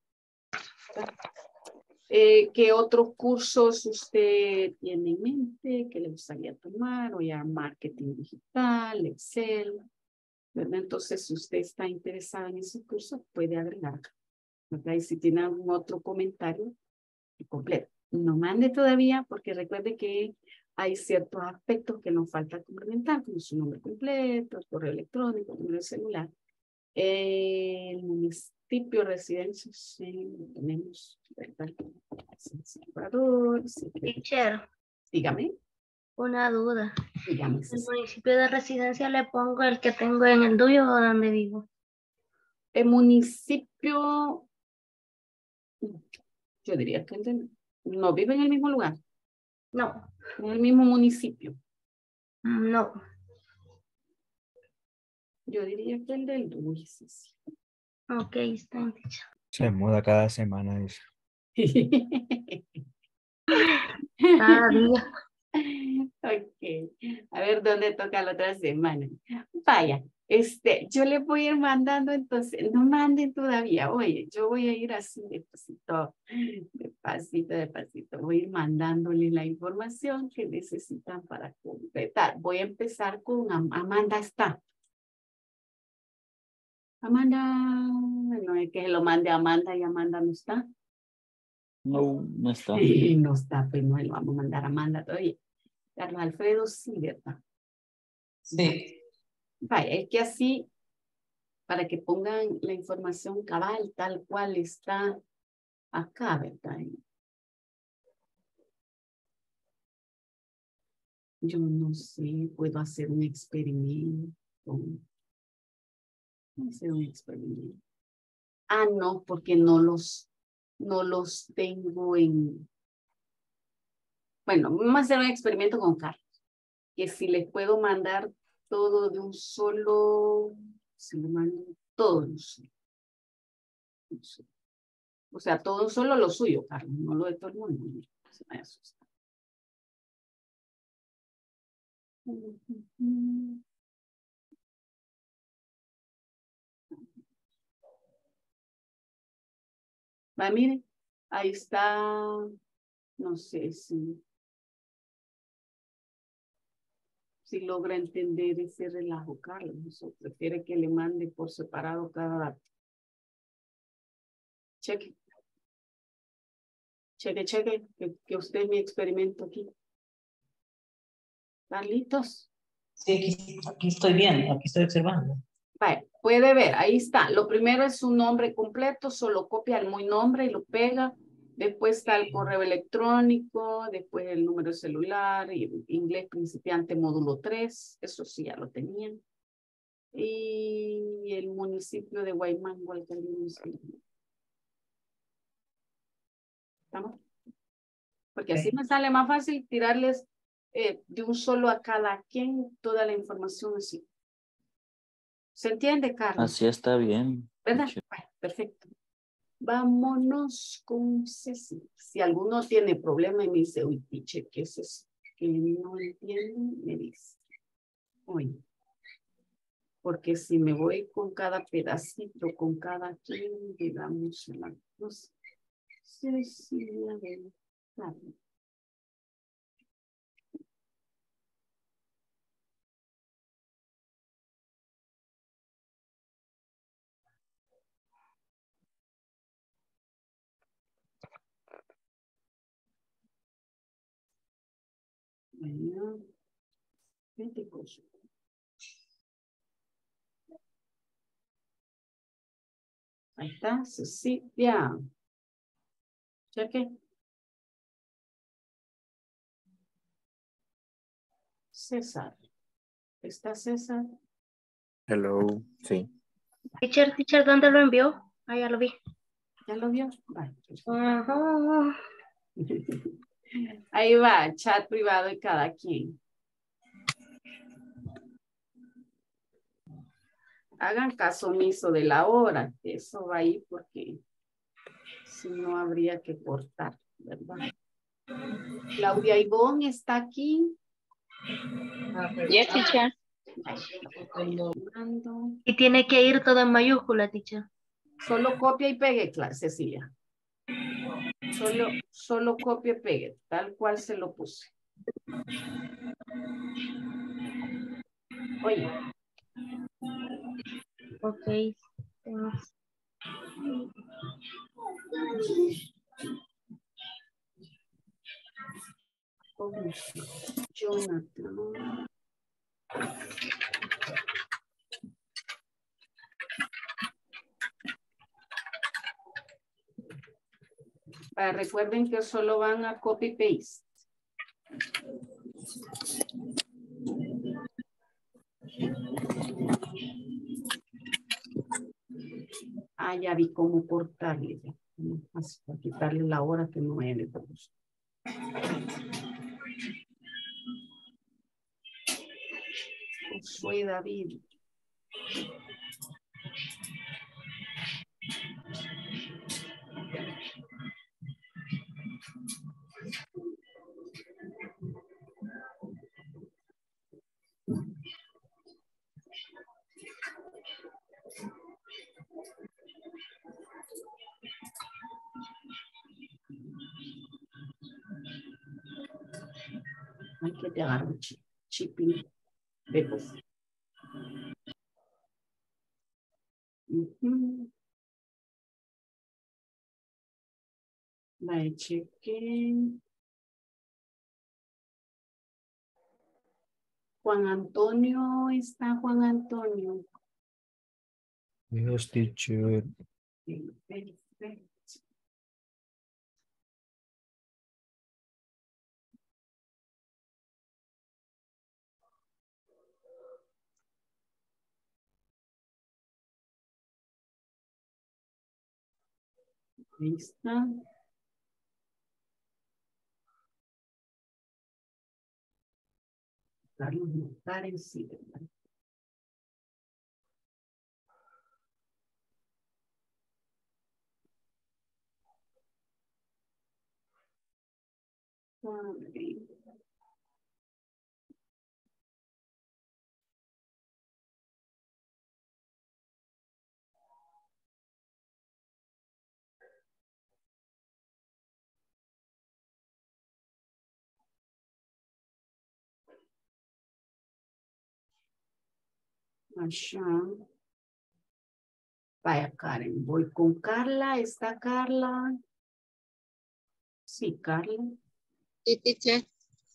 Eh, ¿Qué otros cursos usted tiene en mente que le gustaría tomar? O ya marketing digital, Excel, ¿verdad? Entonces, si usted está interesado en ese curso, puede agregar acá, ¿verdad? Y si tiene algún otro comentario, completo. No mande todavía porque recuerde que hay ciertos aspectos que nos falta complementar, como su nombre completo, el correo electrónico, el número de celular. El municipio, residencia, sí, lo tenemos, ¿verdad? Salvador, sí, Teacher, dígame, una duda. dígame. ¿El municipio de residencia le pongo el que tengo en el Duyo o donde vivo? El municipio, yo diría que el de, no vive en el mismo lugar. No. En el mismo municipio. No. Yo diría que el del Luis. Sí. Ok, está bien, teacher. Se muda cada semana. Dice. Cada día. Ok, a ver dónde toca la otra semana. Vaya, este, yo le voy a ir mandando, entonces, no manden todavía, oye, yo voy a ir así despacito, despacito, despacito, voy a ir mandándole la información que necesitan para completar. Voy a empezar con Am- Amanda está. Amanda, no es que lo mande a Amanda y Amanda no está. No, no está. No está, pues no le vamos a mandar a Amanda todavía. Carlos Alfredo, sí, ¿verdad? Sí. Vaya, es que así, para que pongan la información cabal, tal cual está acá, ¿verdad? Yo no sé, puedo hacer un experimento. Voy a hacer un experimento. Ah, no, porque no los, no los tengo en... Bueno, vamos a hacer un experimento con Carlos. Que si les puedo mandar todo de un solo... Si le mando todo de un solo. O sea, todo solo lo suyo, Carlos, no lo de todo el mundo. Se me asusta. Va, miren, ahí está, no sé si, si logra entender ese relajo, Carlos, o prefiere que le mande por separado cada dato. Cheque. Cheque, cheque, que, que usted es mi experimento aquí. ¿Están listos? Sí, aquí, aquí estoy viendo, aquí estoy observando. Vale, puede ver, ahí está. Lo primero es su nombre completo, solo copia el muy nombre y lo pega. Después está el correo electrónico, después el número de celular, y inglés principiante módulo tres, eso sí ya lo tenían. Y el municipio de Guaymán, ¿estamos? Porque así me sale más fácil tirarles eh, de un solo a cada quien toda la información así. ¿Se entiende, Carlos? Así está bien. ¿Verdad? Bueno, perfecto. Vámonos con Ceci. Si alguno tiene problema y me dice, uy, teacher, ¿qué es eso? Que no entiendo, me dice. Oye, porque si me voy con cada pedacito, con cada quien, digamos, la cosa. Cecilia del Carmen. Bueno, vente, pues. Ahí está, Cecilia. Cheque. César. ¿Está César? Hello, sí. Teacher, teacher, ¿dónde lo envió? Ah, ya lo vi. ¿Ya lo vio? Vale. Ajá. Ahí va, chat privado de cada quien. Hagan caso omiso de la hora, que eso va ahí porque si no habría que cortar, ¿verdad? Claudia Ivonne está aquí. Yes, teacher. Y tiene que ir todo en mayúscula, teacher. Solo copia y pegue, clase, Cecilia. Solo, solo copia y pegue, tal cual se lo puse. Oye. Ok. Thanks. Jonathan. Ah, recuerden que solo van a copy paste. Ah, ya vi cómo cortarle. Así, para quitarle la hora que no me le puse. Soy David. Hay que te agarrar chip, chipping. Ve pues. Uh-huh. La cheque. Juan Antonio, está Juan Antonio. Yes, teacher. Perfecto. Ahí está. Carlos notar en sí, ¿verdad? Okay. Allá. Vaya, Karen. Voy con Carla. ¿Está Carla? Sí, Carla. Sí, teacher.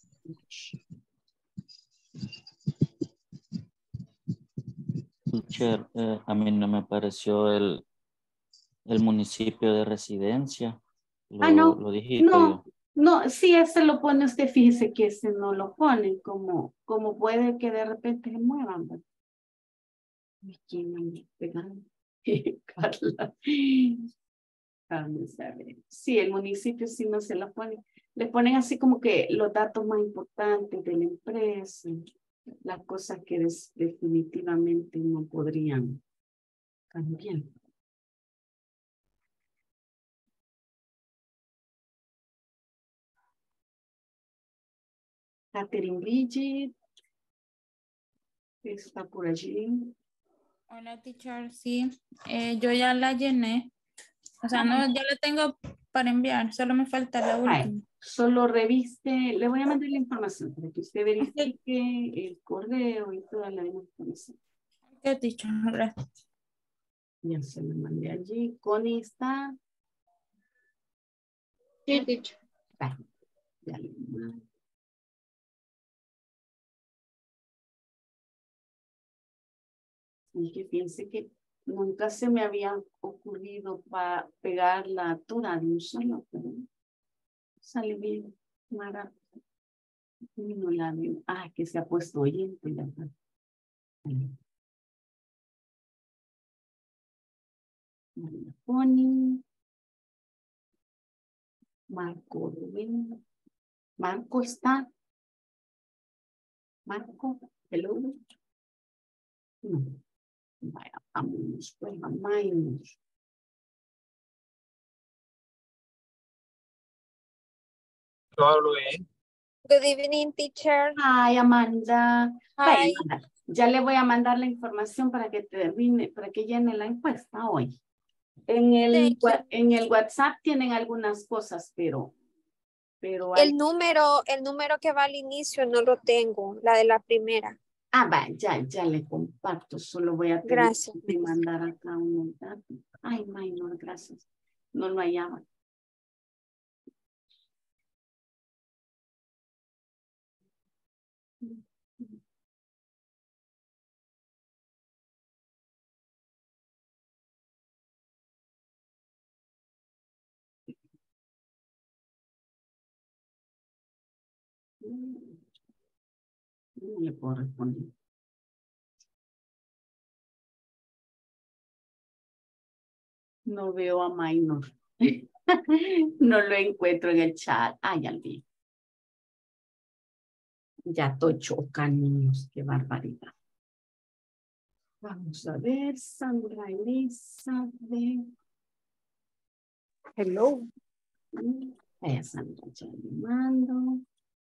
Teacher, eh, a mí no me pareció el, el municipio de residencia. Lo, Ah, no. lo dijiste No, yo. no, si ese lo pone usted, fíjese que ese no lo pone, como, como puede que de repente se muevan. ¿Verdad? ¿Quién me está pegando? Carla. Vamos a ver. Sí, el municipio sí no se lo pone. Le ponen así como que los datos más importantes de la empresa, las cosas que des- definitivamente no podrían cambiar. Catherine Bridget está por allí. Hola, teacher. Sí, eh, yo ya la llené. O sea, no, ya la tengo para enviar. Solo me falta la Ay, última. solo reviste, le voy a mandar la información para que usted verifique el correo y toda la información. ¿Qué, teacher? Gracias. Ya se lo mandé allí. Connie está. Sí, teacher. Vale, ya le mandé. Y que piense que Nunca se me había ocurrido para pegarla toda de un solo, pero sale bien, Mara. No la veo. Ah, que se ha puesto oyente, ¿verdad? María Pony. Marco Rubén. Marco está. Marco, hello. No. Vaya, vámonos, pues, vámonos. Yo hablo bien. Good evening, teacher. Ay, Amanda. Vaya, Hi. Amanda, ya le voy a mandar la información para que termine, para que llene la encuesta hoy. En el, wa- en el WhatsApp tienen algunas cosas, pero, pero hay... El número, el número que va al inicio no lo tengo, la de la primera. Ah, va, ya, ya le comparto. Solo voy a tener Gracias. que mandar acá unos datos. Ay, minor, gracias. No lo hallaba. No le puedo responder. No veo a minor. No lo encuentro en el chat. Ay, ya vi. Ya estoy choca, niños. Qué barbaridad. Vamos a ver, Sandra Elizabeth. Hello. Eh, Sandra, ya le mando.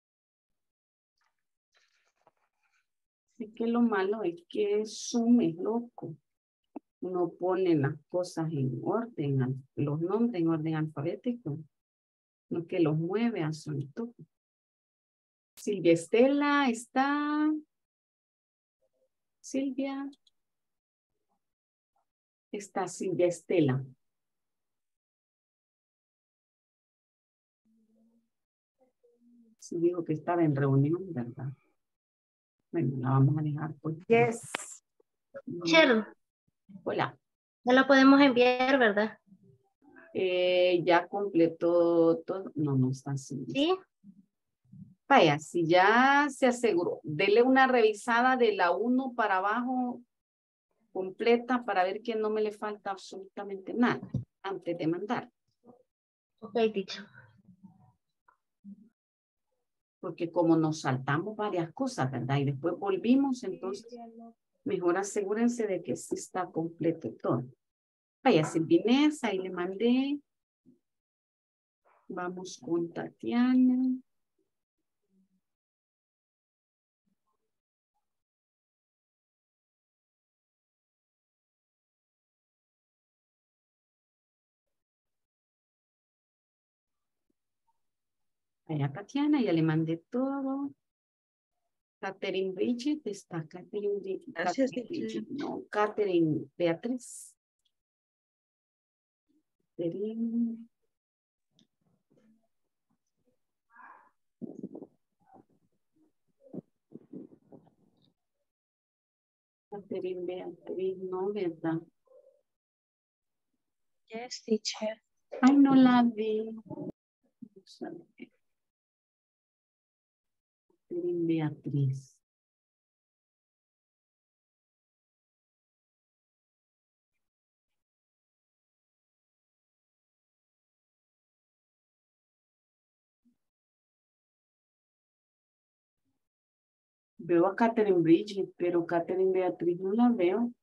Sí que lo malo es que Zoom es loco. No pone las cosas en orden, los nombres en orden alfabético. No que los mueve a su antojo. Silvia Estela está. Silvia. Está Silvia Estela. Sí, dijo que estaba en reunión, ¿verdad? Bueno, la vamos a dejar pues. Yes. No. Hola. Ya lo podemos enviar, ¿verdad? Eh, ya completó todo. No, no está así. Sí. Vaya, si ya se aseguró, dele una revisada de la uno para abajo completa para ver que no me le falta absolutamente nada antes de mandar. Ok, teacher. Porque como nos saltamos varias cosas, ¿verdad? Y después volvimos, entonces mejor asegúrense de que sí está completo todo. Vaya, Silvinés, ahí le mandé. Vamos con Tatiana. Allá Tatiana, ya le mandé todo. Catherine Bridget, está Catherine Bridget. Gracias, Catherine teacher. Bridget, no, Catherine Beatriz. Catherine. Catherine Beatriz, no, ¿verdad? Yes, teacher. Ay, no la vi. Vamos a ver. Catherine Beatriz. Veo a Catherine Bridget, pero Catherine Beatriz no la veo.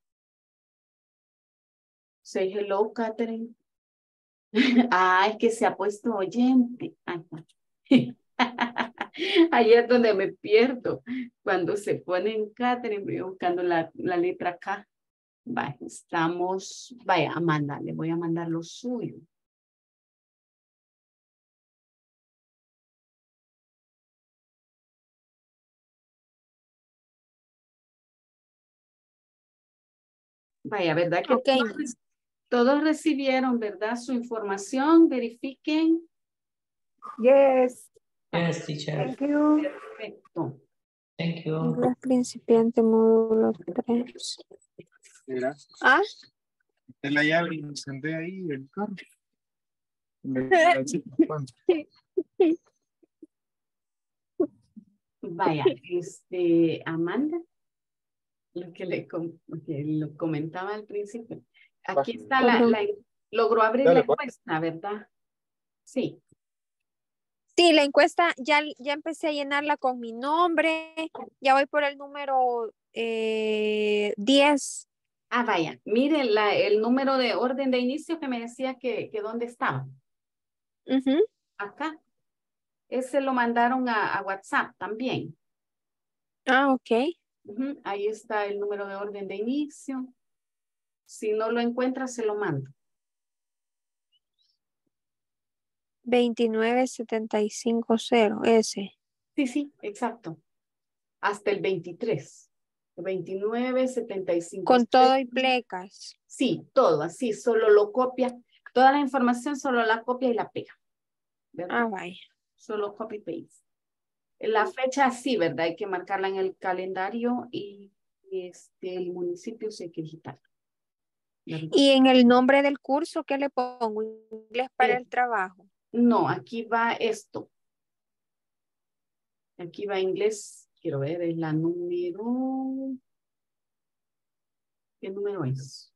Say hello, Catherine. Ah, es que se ha puesto oyente. Ay, ahí es donde me pierdo. Cuando se pone en Catherine, voy buscando la, la letra K. Vaya, estamos. Vaya, Amanda, le voy a mandar lo suyo. Vaya, ¿verdad que Okay. todos, todos recibieron, ¿verdad? Su información, verifiquen. Yes. Yes, teacher. Thank you. Perfecto. Thank you. Inglés principiante, módulo tres. Mira. Ah, De la llave y encendé ahí el carro. Vaya, este, Amanda, lo que le com- que lo comentaba al principio. Aquí está la, la, logró abrir la Dale, pues. encuesta, ¿verdad? Sí. Sí, la encuesta ya, ya empecé a llenarla con mi nombre. Ya voy por el número eh, diez. Ah, vaya, mire la, el número de orden de inicio que me decía que, que dónde estaba. Ujú. Acá. Ese lo mandaron a, a WhatsApp también. Ah, ok. Ujú, ahí está el número de orden de inicio. Si no lo encuentra, se lo mando. veintinueve setenta y cinco cero, ese. Sí, sí, exacto. Hasta el veintitrés. veintinueve setenta y cinco. Con todo y plecas. Sí, todo así, solo lo copia. Toda la información solo la copia y la pega. ¿Verdad? Ah, vaya. Solo copy paste. La fecha sí, ¿verdad? Hay que marcarla en el calendario y este, el municipio se hay que digitar. ¿Verdad? Y en el nombre del curso, ¿qué le pongo? Inglés para Eh, el trabajo. No, aquí va esto. Aquí va inglés. Quiero ver, es la número. ¿Qué número es?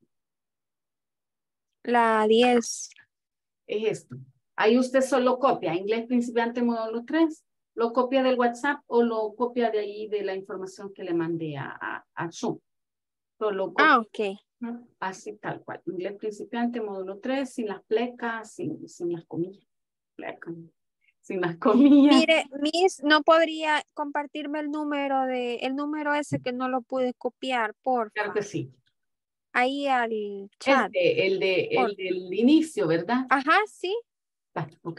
La diez. Es esto. Ahí usted solo copia inglés principiante módulo tres, lo copia del WhatsApp o lo copia de ahí de la información que le mandé a, a, a Zoom. Solo copia. Ah, ok. ¿No? Así tal cual. Inglés principiante módulo tres, sin las plecas, sin, sin las comillas. Plecas, sin las comillas. Mire, Miss, ¿no podría compartirme el número de, el número ese que no lo pude copiar, por Claro que sí. ahí al chat? Este, el, de, el Por- del inicio, ¿verdad? Ajá, sí. Ah, ok.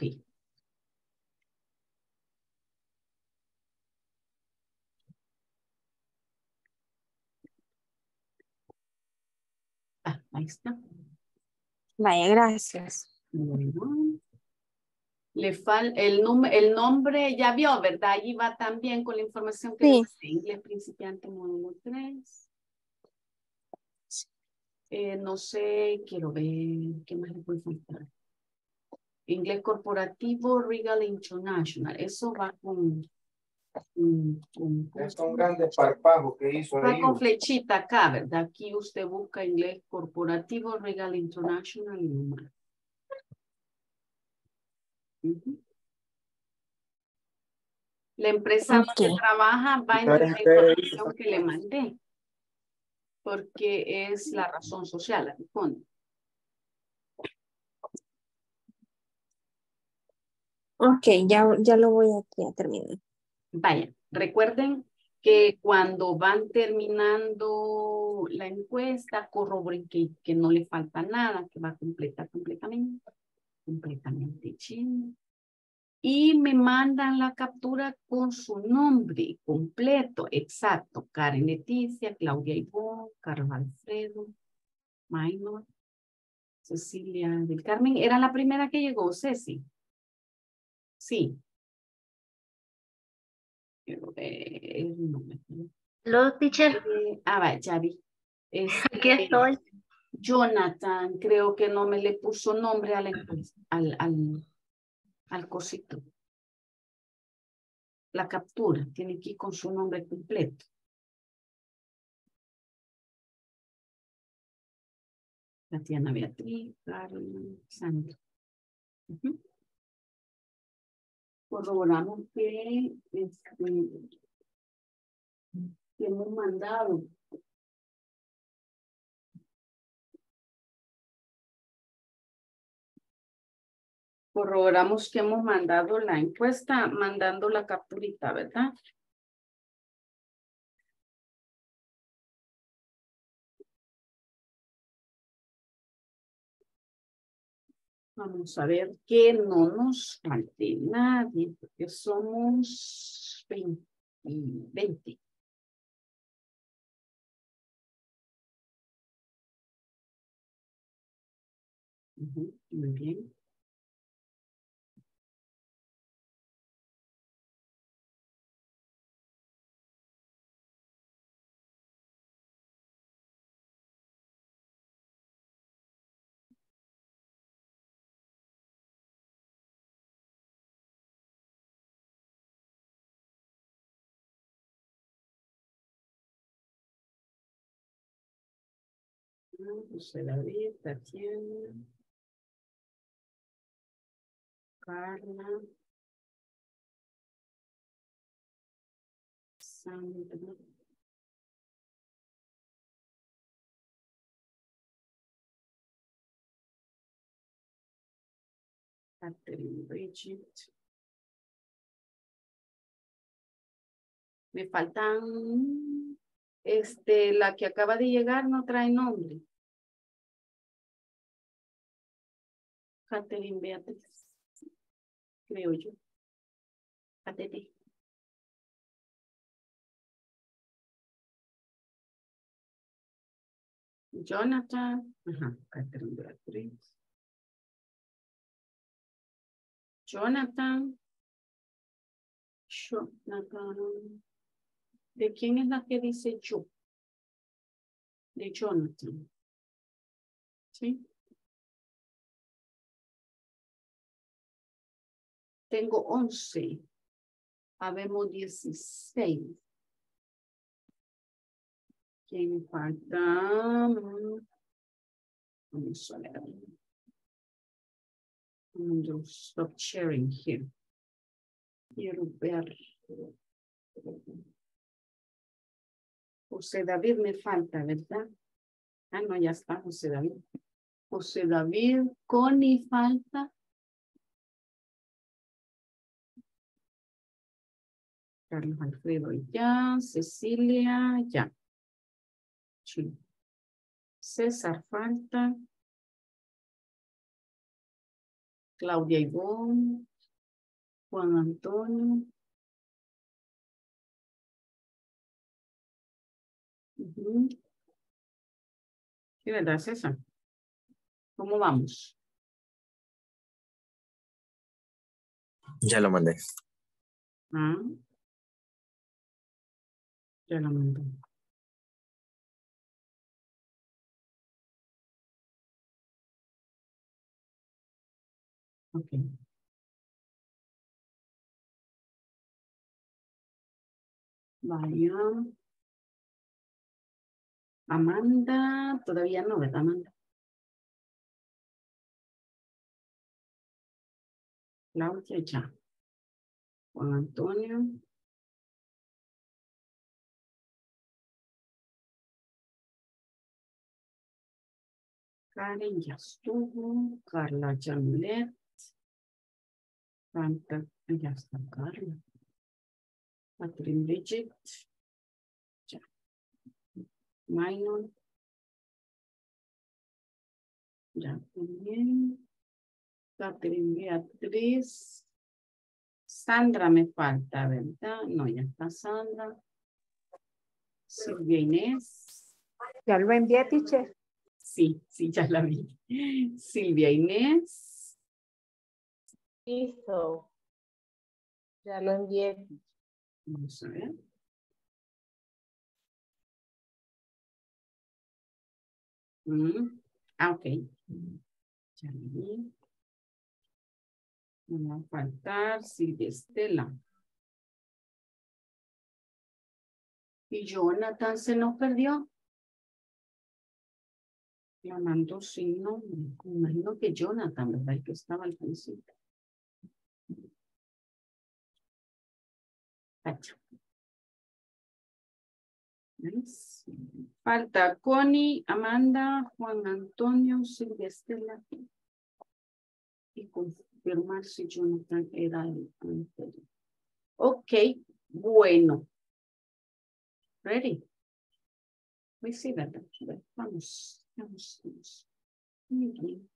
Ah, ahí está. Vaya, gracias. Bueno. Le falta el, num- el nombre, ya vio, ¿verdad? Allí va también con la información que le Sí. mandé. Inglés principiante módulo tres. Eh, no sé, quiero ver, ¿qué más le puede faltar? Inglés corporativo, Regal International. Eso va con... con, con Es un gran desparpajo que hizo va ahí. con flechita acá, ¿verdad? Aquí usted busca inglés corporativo, Regal International y nomás. Ujú. La empresa Ok. donde trabaja va entre la información que le mandé, porque es la razón social, al fondo. Ok, ya, ya lo voy aquí a terminar. Vaya, recuerden que cuando van terminando la encuesta, corroboren que, que no le falta nada, que va completa, completamente, completamente chino. Y me mandan la captura con su nombre completo, exacto. Karen Leticia, Claudia Ivonne, Carlos Alfredo, Maynor, Cecilia del Carmen. ¿Era la primera que llegó, Ceci? Sí. Quiero ver el número. Los teacher, Eh, ah, va, ya vi. aquí Este, estoy. Jonathan, creo que no me le puso nombre a la encuesta, al, al, al cosito. La captura tiene que ir con su nombre completo. Tatiana Beatriz, Carmen, Sandra. Ujú. Corroboramos que, este, que hemos mandado. Corroboramos que hemos mandado la encuesta, mandando la capturita, ¿verdad? Vamos a ver que no nos falte nadie, porque somos veinte. veinte. Ujú, muy bien. José David, Tatiana. Carla. Sandra. Catherine, Bridget. Me faltan, este, la que acaba de llegar no trae nombre. Catherine Beatriz, creo yo. Catherine. Jonathan, ajá, Catherine Beatriz. Jonathan. Jonathan. ¿De quién es la que dice yo? De Jonathan. ¿Sí? Tengo once. Habemos dieciséis. ¿Quién me falta? Vamos a ver. I'm just stop sharing here. Quiero ver. José David me falta, ¿verdad? Ah, no, ya está José David. José David, Connie falta. Carlos Alfredo ya, Cecilia ya. Sí. César falta. Claudia Ivonne. Juan Antonio. Uh-huh. ¿Qué verdad, César? ¿Cómo vamos? Ya lo mandé. Ah. Ya lo mandé. Ok. Vaya. Amanda, todavía no, ¿verdad, Amanda? Claudia ya. Juan Antonio. Karen ya estuvo. Carla Janet. Santa, ya está Carla. Catherine Bridget. Ya. Minor. Ya también. Catherine Beatriz. Sandra me falta, ¿verdad? No, ya está Sandra. Silvia Inés. Ya lo envié, teacher. Sí, sí, ya la vi. Silvia Inés. Listo. Ya lo envié. Vamos a ver. Mm. Ah, ok. Ya lo vi. Me va a faltar Silvia Estela. Y Jonathan se nos perdió. La mandó sin nombre. Me imagino que Jonathan, ¿verdad? Que estaba al principio. Tacho. ¿Ves? Falta Connie, Amanda, Juan Antonio, Silvia Estela. Y confirmar si Jonathan era el anterior. Ok, bueno. Ready? We see that. Vamos, vamos, vamos. Muy bien.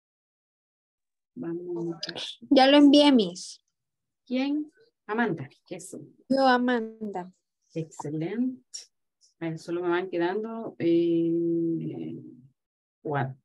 Vamos. Ya lo envié, Miss. ¿Quién? Amanda. Eso. Yo, Amanda. Excelente. Ahí solo me van quedando eh, cuatro.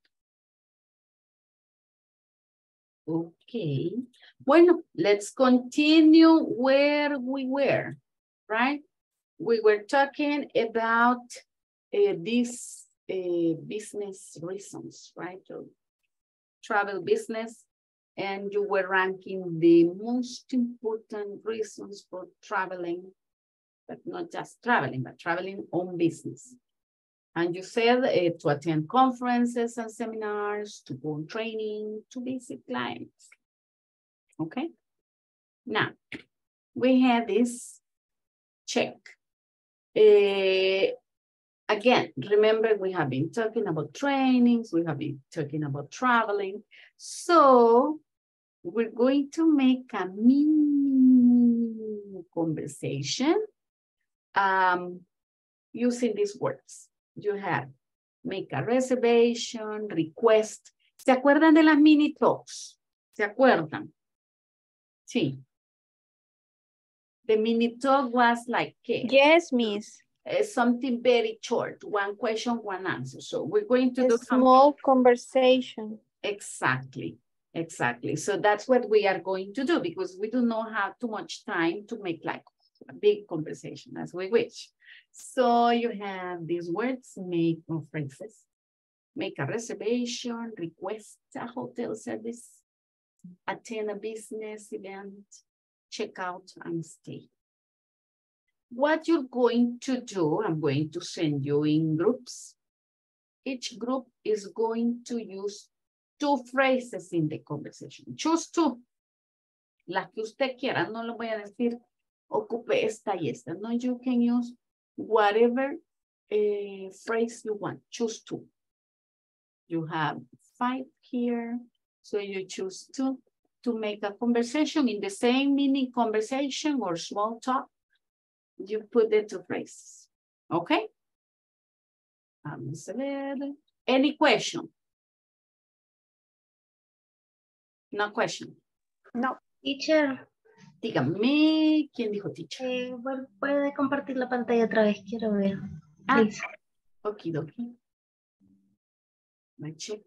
Okay. Bueno, let's continue where we were, right? We were talking about uh, these uh, business reasons, right? So, travel business, and you were ranking the most important reasons for traveling, but not just traveling, but traveling on business. And you said uh, to attend conferences and seminars, to go on training, to visit clients. Okay. Now, we have this check. Uh, again, remember we have been talking about trainings, we have been talking about traveling. So we're going to make a mini conversation um, using these words. You have make a reservation, request. ¿Se acuerdan de las mini talks? ¿Se acuerdan? Sí. The mini talk was like, okay, yes, miss. Uh, something very short, one question, one answer. So we're going to A do small something. conversation. Exactly, exactly. So that's what we are going to do because we do not have too much time to make like a big conversation as we wish. So you have these words, make or phrases. Make a reservation, request a hotel service, attend a business event, check out and stay. What you're going to do, I'm going to send you in groups. Each group is going to use two phrases in the conversation. Choose two. Las que usted quiera. No le voy a decir, ocupe esta y esta. No, you can use whatever uh, phrase you want. Choose two. You have five here. So you choose two to make a conversation in the same mini conversation or small talk. You put the two phrases. Okay? Vamos a ver. Any question? No question. No. Teacher. Dígame, ¿quién dijo teacher? Eh, bueno, puede compartir la pantalla otra vez, quiero ver. Ah, Please. okidoki. Me check.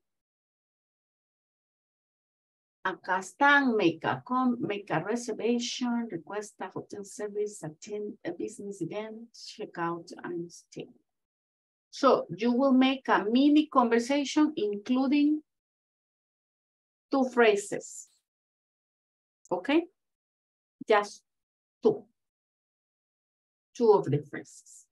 Acá están, make a, com make a reservation, request a hotel service, attend a business event, check out and stay. So you will make a mini conversation including two phrases. Okay? Just two. Two of the phrases.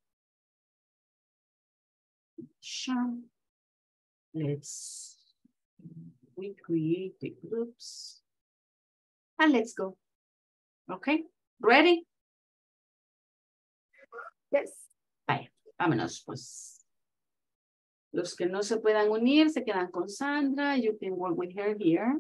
Sure. Let's we create the groups and let's go. Okay, ready? Yes. Vaya, vámonos pues. Los que no se puedan unir se quedan con Sandra. You can work with her here.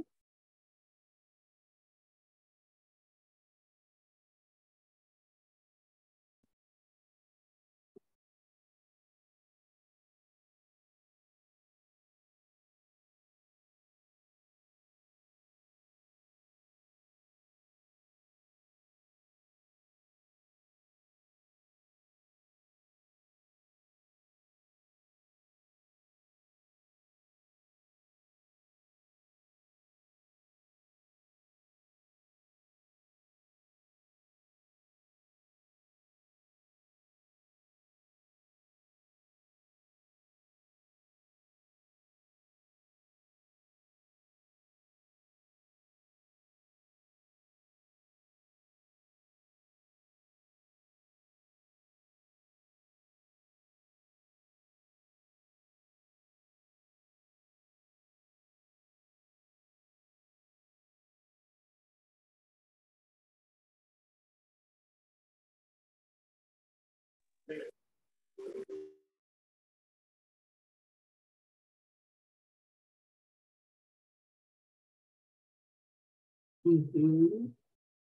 Uh-huh.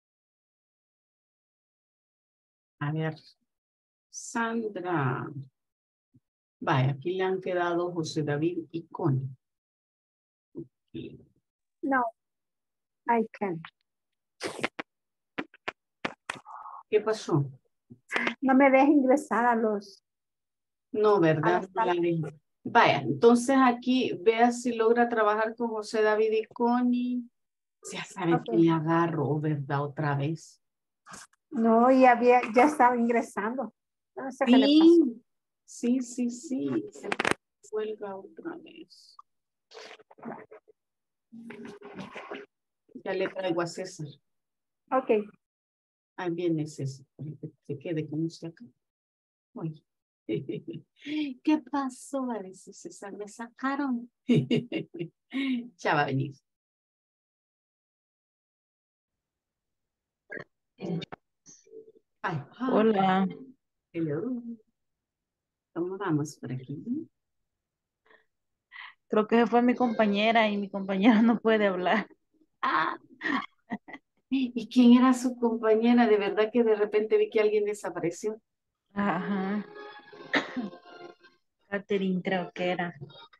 A ver, Sandra. Vaya, aquí le han quedado José David y Connie. Okay. No, I can. ¿Qué pasó? No me deja ingresar a los... No, a ¿verdad? las No la dejo. Vaya, entonces aquí vea si logra trabajar con José David y Connie. Ya sabe Ok. que le agarro, ¿verdad? Otra vez. No, y había, ya estaba ingresando. No sé qué le pasó. Sí, sí, sí, sí. Se cuelga otra vez. Ya le traigo a César. Ok. Ahí viene César. Que se quede con usted acá. Oye. ¿Qué pasó? A veces César me sacaron. Ya va a venir. Hi, hi. Hola. Hello. ¿Cómo vamos por aquí? Creo que se fue mi compañera y mi compañera no puede hablar. Ah. ¿Y quién era su compañera? De verdad que de repente vi que alguien desapareció. Ajá. Catherine creo que era.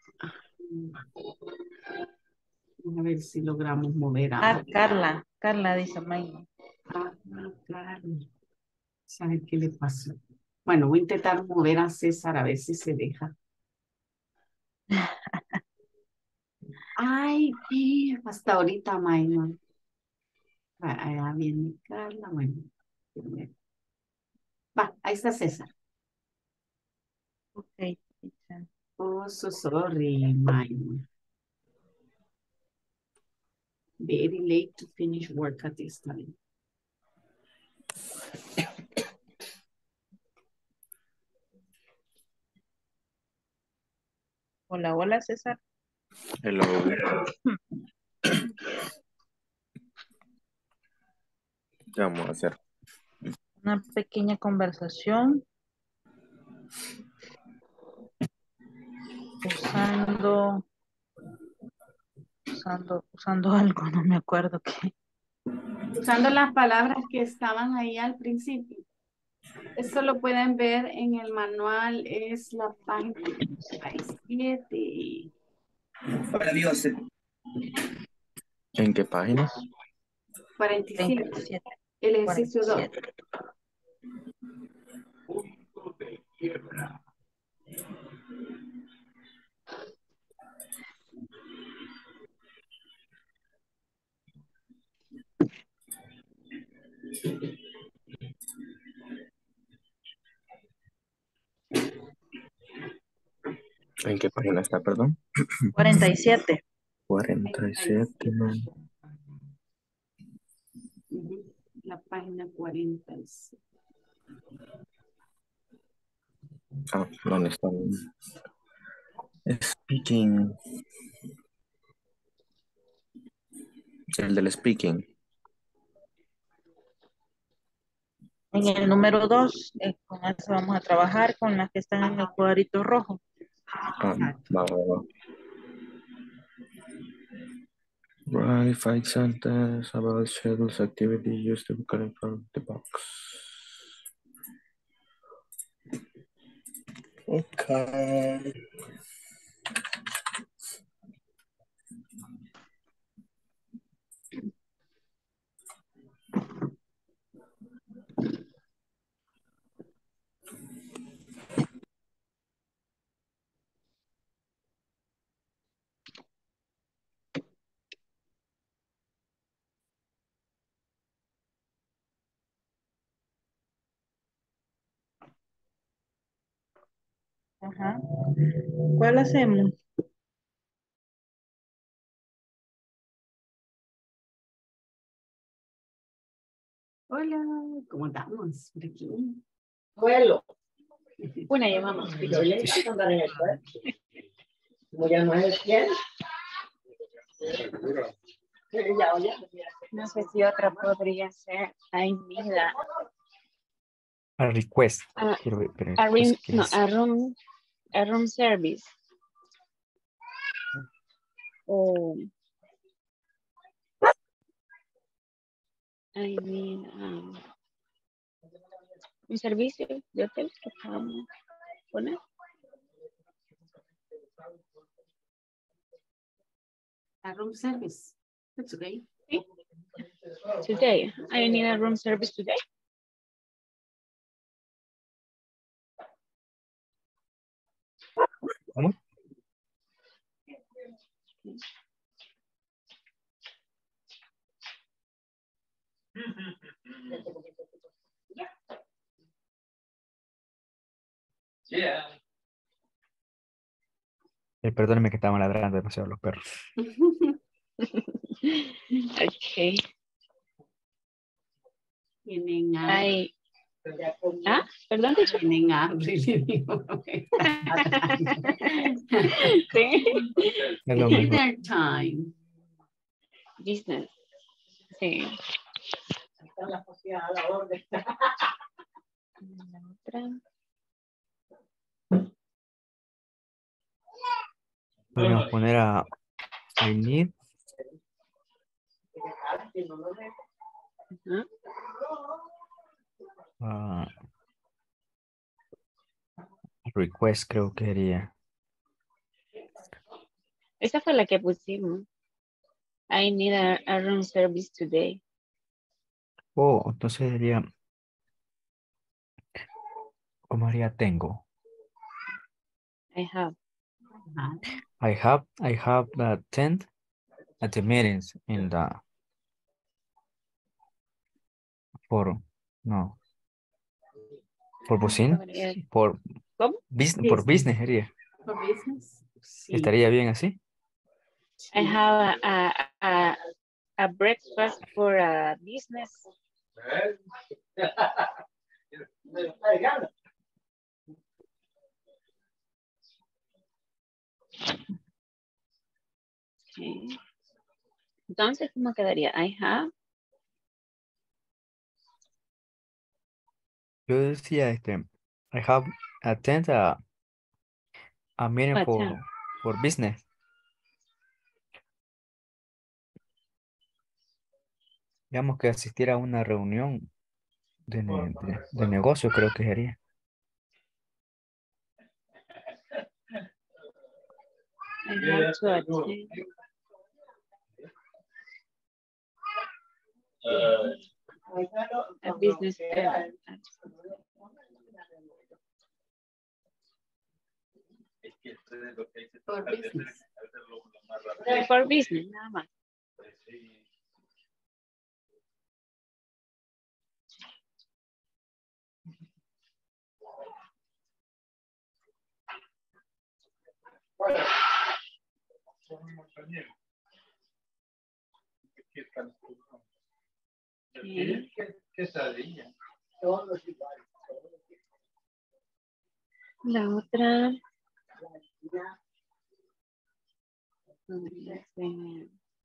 A ver si logramos mover a... Ah, Carla. Carla dice Mayna. Ah, claro. ¿Sabe qué le pasó? Bueno, voy a intentar mover a César a ver si se deja. Ay, sí, hasta ahorita, Mayna. Allá viene Carla, bueno. Va, ahí está César. Ok, teacher. Oh, so sorry, Mayna. Very late to finish work at this time. Hola, hola César. Hello. ¿Qué vamos a hacer? Una pequeña conversación usando usando usando algo, no me acuerdo qué. Usando las palabras que estaban ahí al principio. Esto lo pueden ver en el manual, es la página siete. ¿En qué páginas? cuarenta y siete. treinta y siete. El ejercicio dos. cuarenta y siete. ¿En qué página está, perdón? cuarenta y siete. cuarenta y siete. Ujú, la página cuarenta y siete. Ah, ¿dónde está? Speaking. El del speaking. En el número dos, eh, con eso vamos a trabajar con las que están en el cuadrito rojo. Ah, va, va, va. Write five sentences about schedules activity used to correct from the box. Okay. Ajá. ¿Cuál hacemos? Hola, ¿cómo estamos por aquí? Abuelo. Una llamamos. Yo le voy a andar en el cuerpo. Como ya no es el tiempo. Ya, ya. No sé si otra podría ser Aimida. A request. A, Quiero ver, pero a, room, ¿qué no, es? a, room, a room service. O I mean, um, un servicio de hotel que podamos poner. A room service. That's okay. Sí. Today. I need a room service today. ¿Cómo? Yeah. Eh, perdónenme que estaban ladrando demasiado los perros. Ok. Tienen a... Hay Ah, perdón, teacher. Tienen hambre, le digo. Sí. Es lo mismo. Dinner time. Business. Sí. La sociedad a la orden. La otra. Podríamos poner a I need. Ujú. ah, request creo que sería. Esa fue la que pusimos. I need a, a room service today. Oh, entonces sería, ¿cómo haría tengo? I have. I have, I have the tent at the meetings in the, for, no, for business, por, ¿Cómo? business, por business sería. For business? Sí. ¿Estaría bien así? I have a, a, a, a breakfast for a business. Okay. Entonces, ¿cómo quedaría? I have. Yo decía, este, I have attend a, a meeting What for, time? for business. Digamos que asistir a una reunión de, ne- de, de negocio creo que sería. I have to attend. A business event. For business. For business, nada más. Sí. La otra. podría ser,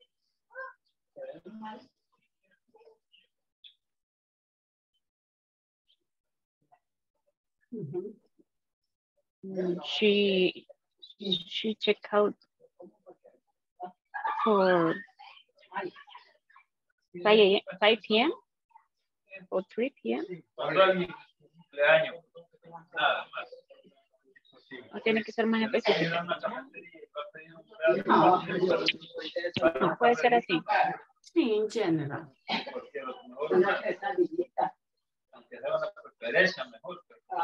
mm, She she checked out for five p m or three p m ¿O tiene que ser más específico? No. No, puede ser así. Sí, en general. Aunque sea una preferencia mejor.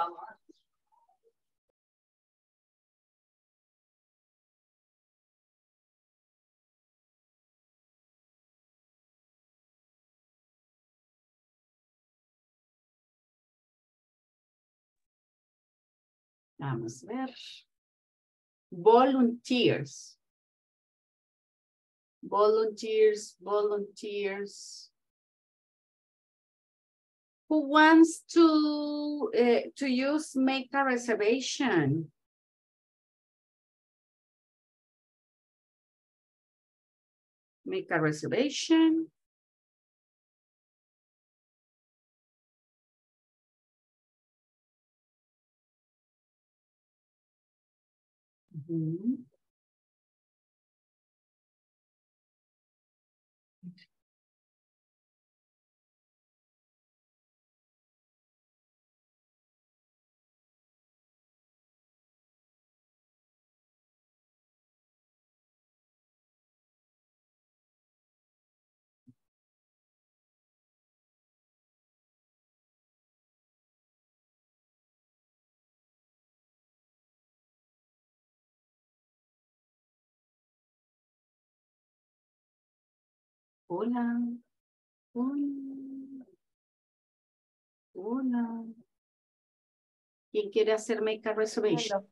Vamos a ver. Volunteers. Volunteers, volunteers. Who wants to uh, to use make a reservation? Make a reservation. Mm-hmm. Hola. Hola. Hola. ¿Quién quiere hacer make a reservation?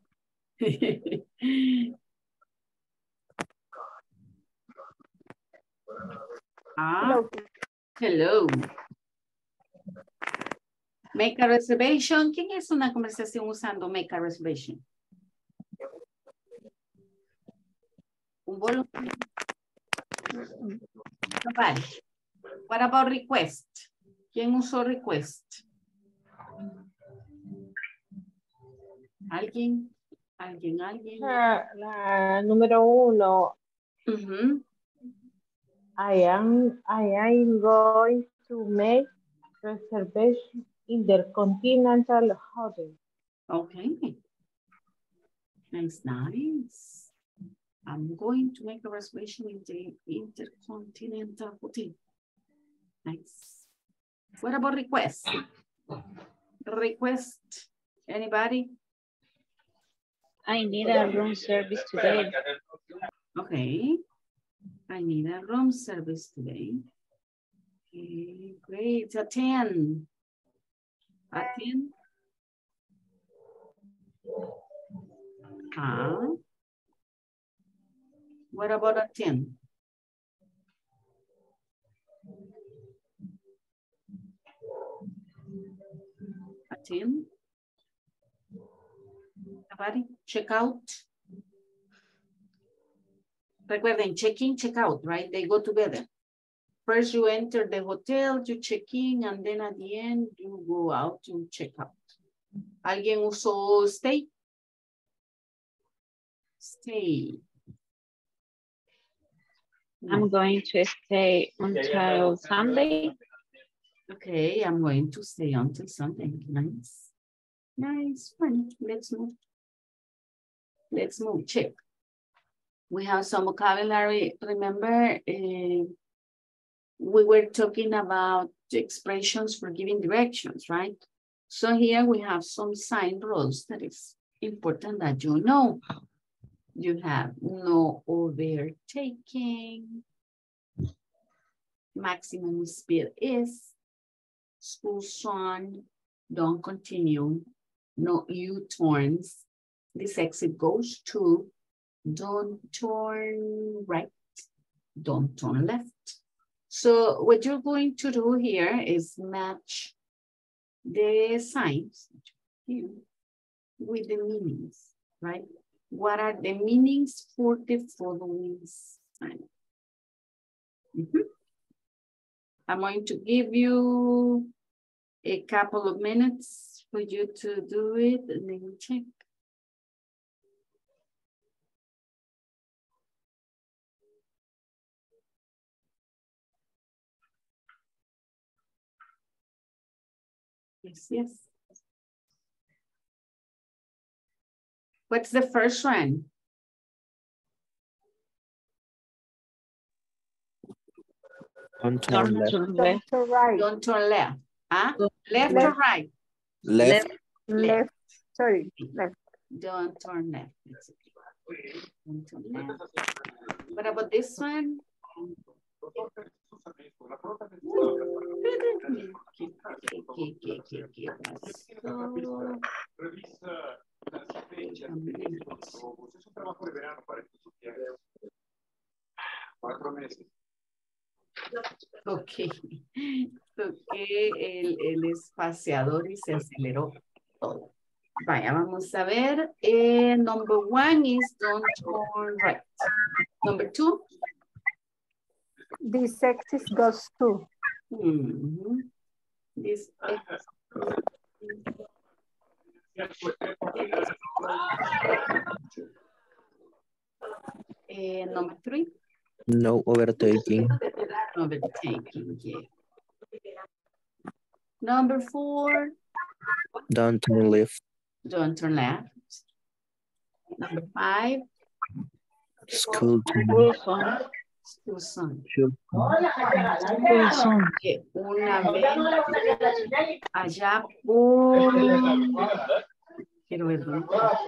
Ah, hello. Make a reservation. ¿Quién es una conversación usando make a reservation? Un voluntario. Nobody. What about request? ¿Quién usó request? ¿Alguien? ¿Alguien? ¿Alguien? La, la número uno. Uh-huh. I am, I am going to make reservation in the Continental Hotel. Okay. Nice, nice. I'm going to make a reservation in the Intercontinental Hotel. Nice. What about request? Request. Anybody? I need a room service today. Okay. I need a room service today. Okay, great. A ten. A ten. Ah. What about a ten? A ten. Somebody check out. Recuerden, check in, check out, right? They go together. First you enter the hotel, you check in, and then at the end you go out to check out. ¿Alguien usó stay? Stay. I'm going to stay until Sunday. Okay, I'm going to stay until Sunday. Nice. Nice, fun. Let's move. Let's move, check. We have some vocabulary. Remember, uh, we were talking about expressions for giving directions, right? So here we have some sign rules that is important that you know. You have no overtaking. Maximum speed is. School zone. Don't continue. No U-turns. This exit goes to. Don't turn right. Don't turn left. So what you're going to do here is match the signs here with the meanings, right? What are the meanings for the following sign? Mm-hmm. I'm going to give you a couple of minutes for you to do it and then check. Yes, yes. What's the first one? Don't turn left. Don't turn right. Don't turn left. Huh? Left, Left. or right? Left. Left. Sorry, left. Don't turn left. Don't turn left. What about this one? Ok, toqué el, el espaciador y se aceleró todo. Vaya, vamos a ver. Eh, number one is don't turn right. Number two. This exit goes to. Mm-hmm. This exit. Uh, number three. No overtaking. Overtaking, yeah. Number four. Don't turn left. Don't turn left. Number five. School time. School zone. School zone. Que una vez allá por... Quiero ver dónde.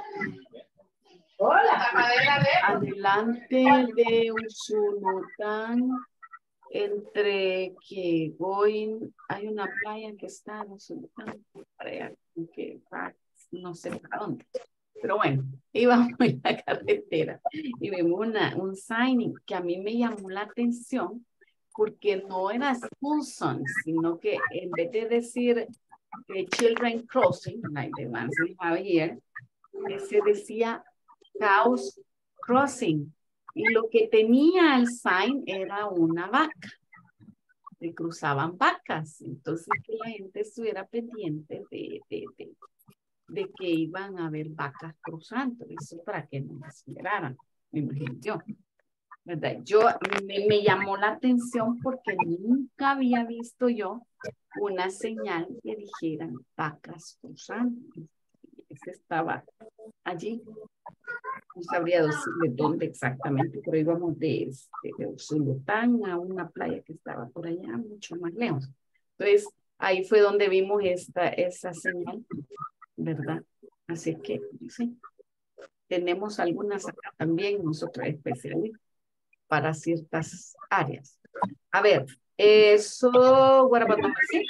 Adelante de Usulután, entre que voy, hay una playa que está en Usulután, para allá, que no sé para dónde. Pero bueno, íbamos en la carretera y vimos una, un sign que a mí me llamó la atención porque no era school zone, sino que en vez de decir the children crossing, like the ones we have here, se decía cows crossing. Y lo que tenía el sign era una vaca. Se cruzaban vacas. Entonces que la gente estuviera pendiente de, de, de, de que iban a haber vacas cruzando. Eso para que no las esperaran, me imagino yo. ¿Verdad? Yo me, me llamó la atención porque nunca había visto yo una señal que dijeran vacas cruzando. Ese estaba allí. No sabría decirle dónde exactamente, pero íbamos de, de, de Usulután a una playa que estaba por allá, mucho más lejos. Entonces, ahí fue donde vimos esta, esa señal, ¿verdad? Así que, sí, tenemos algunas acá también, nosotros especialistas, para ciertas áreas. A ver, eso, what about number six?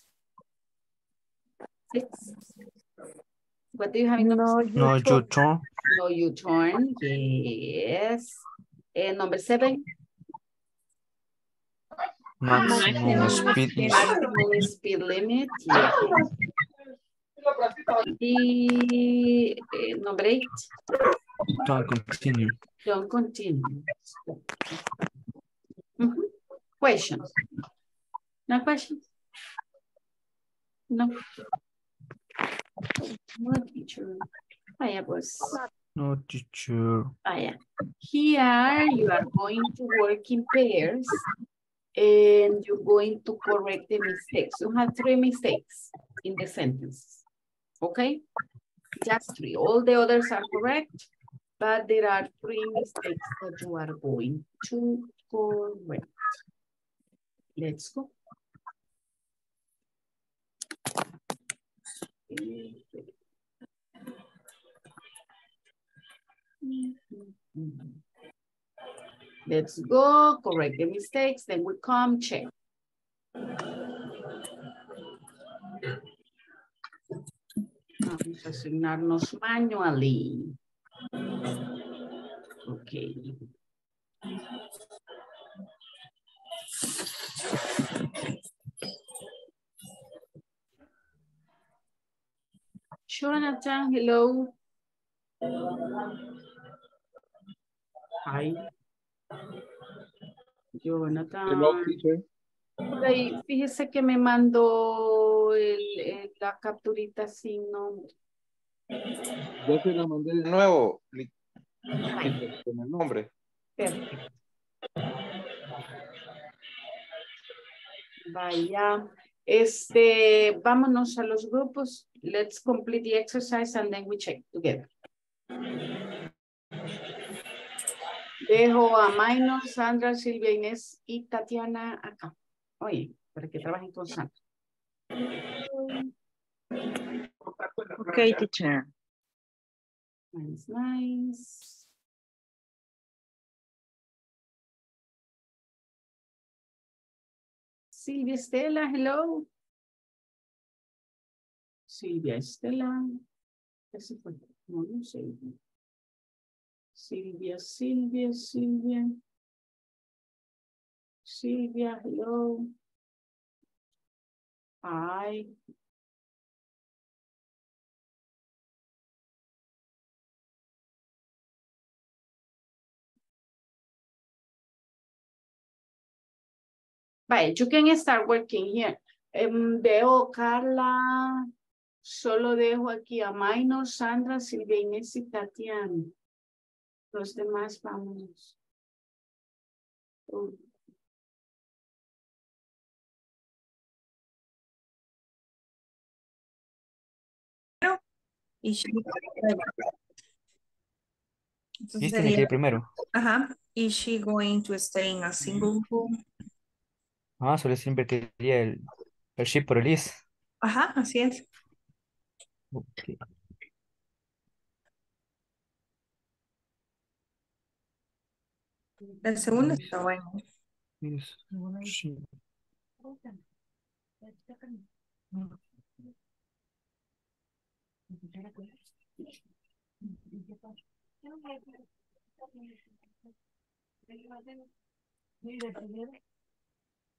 Six. What do you have in number No, six? you No, you turn. turn. No U-turn, yes. And number seven? Maximum speed is Maximum speed limit, yes. Y eh, number eight? don't continue. Don't continue. Mhm. Questions? No questions? No. No, teacher. Vaya, pues. No, teacher. Vaya. Here you are going to work in pairs and you're going to correct the mistakes. You have three mistakes in the sentence. Okay? Just three. All the others are correct, but there are three mistakes that you are going to correct. Let's go. Let's go, correct the mistakes, then we come check. Vamos a asignarnos manually. Okay. Jonathan, hello. Hi. Jonathan. Hello, teacher. Por ahí, fíjese que me mandó el, el- la capturita sin nombre. Ya se la mandé de nuevo. li- Con el nombre. Perfecto. Vaya. Este, vámonos a los grupos. Let's complete the exercise and then we check together. Dejo a Minor, Sandra, Silvia, Inés y Tatiana acá. Oye, para que trabajen con Sandra. Okay, teacher. Nice, nice. Silvia Estela, hello. Silvia Estela. Ese fue. No, no sé. Silvia, Silvia, Silvia. Silvia, hello. Hi. Vale, you can start working here. Em, veo Carla, solo dejo aquí a Minor, Sandra, Silvia, Inés y Tatiana. Los demás vamos. Oh. Y she, entonces ¿Viste tiene sería, que ir primero? ajá, is she going to stay in a single room? Ah, solo siempre quería el, el ship por el is. Ajá, así es. Ok. El segundo está bueno. Is she-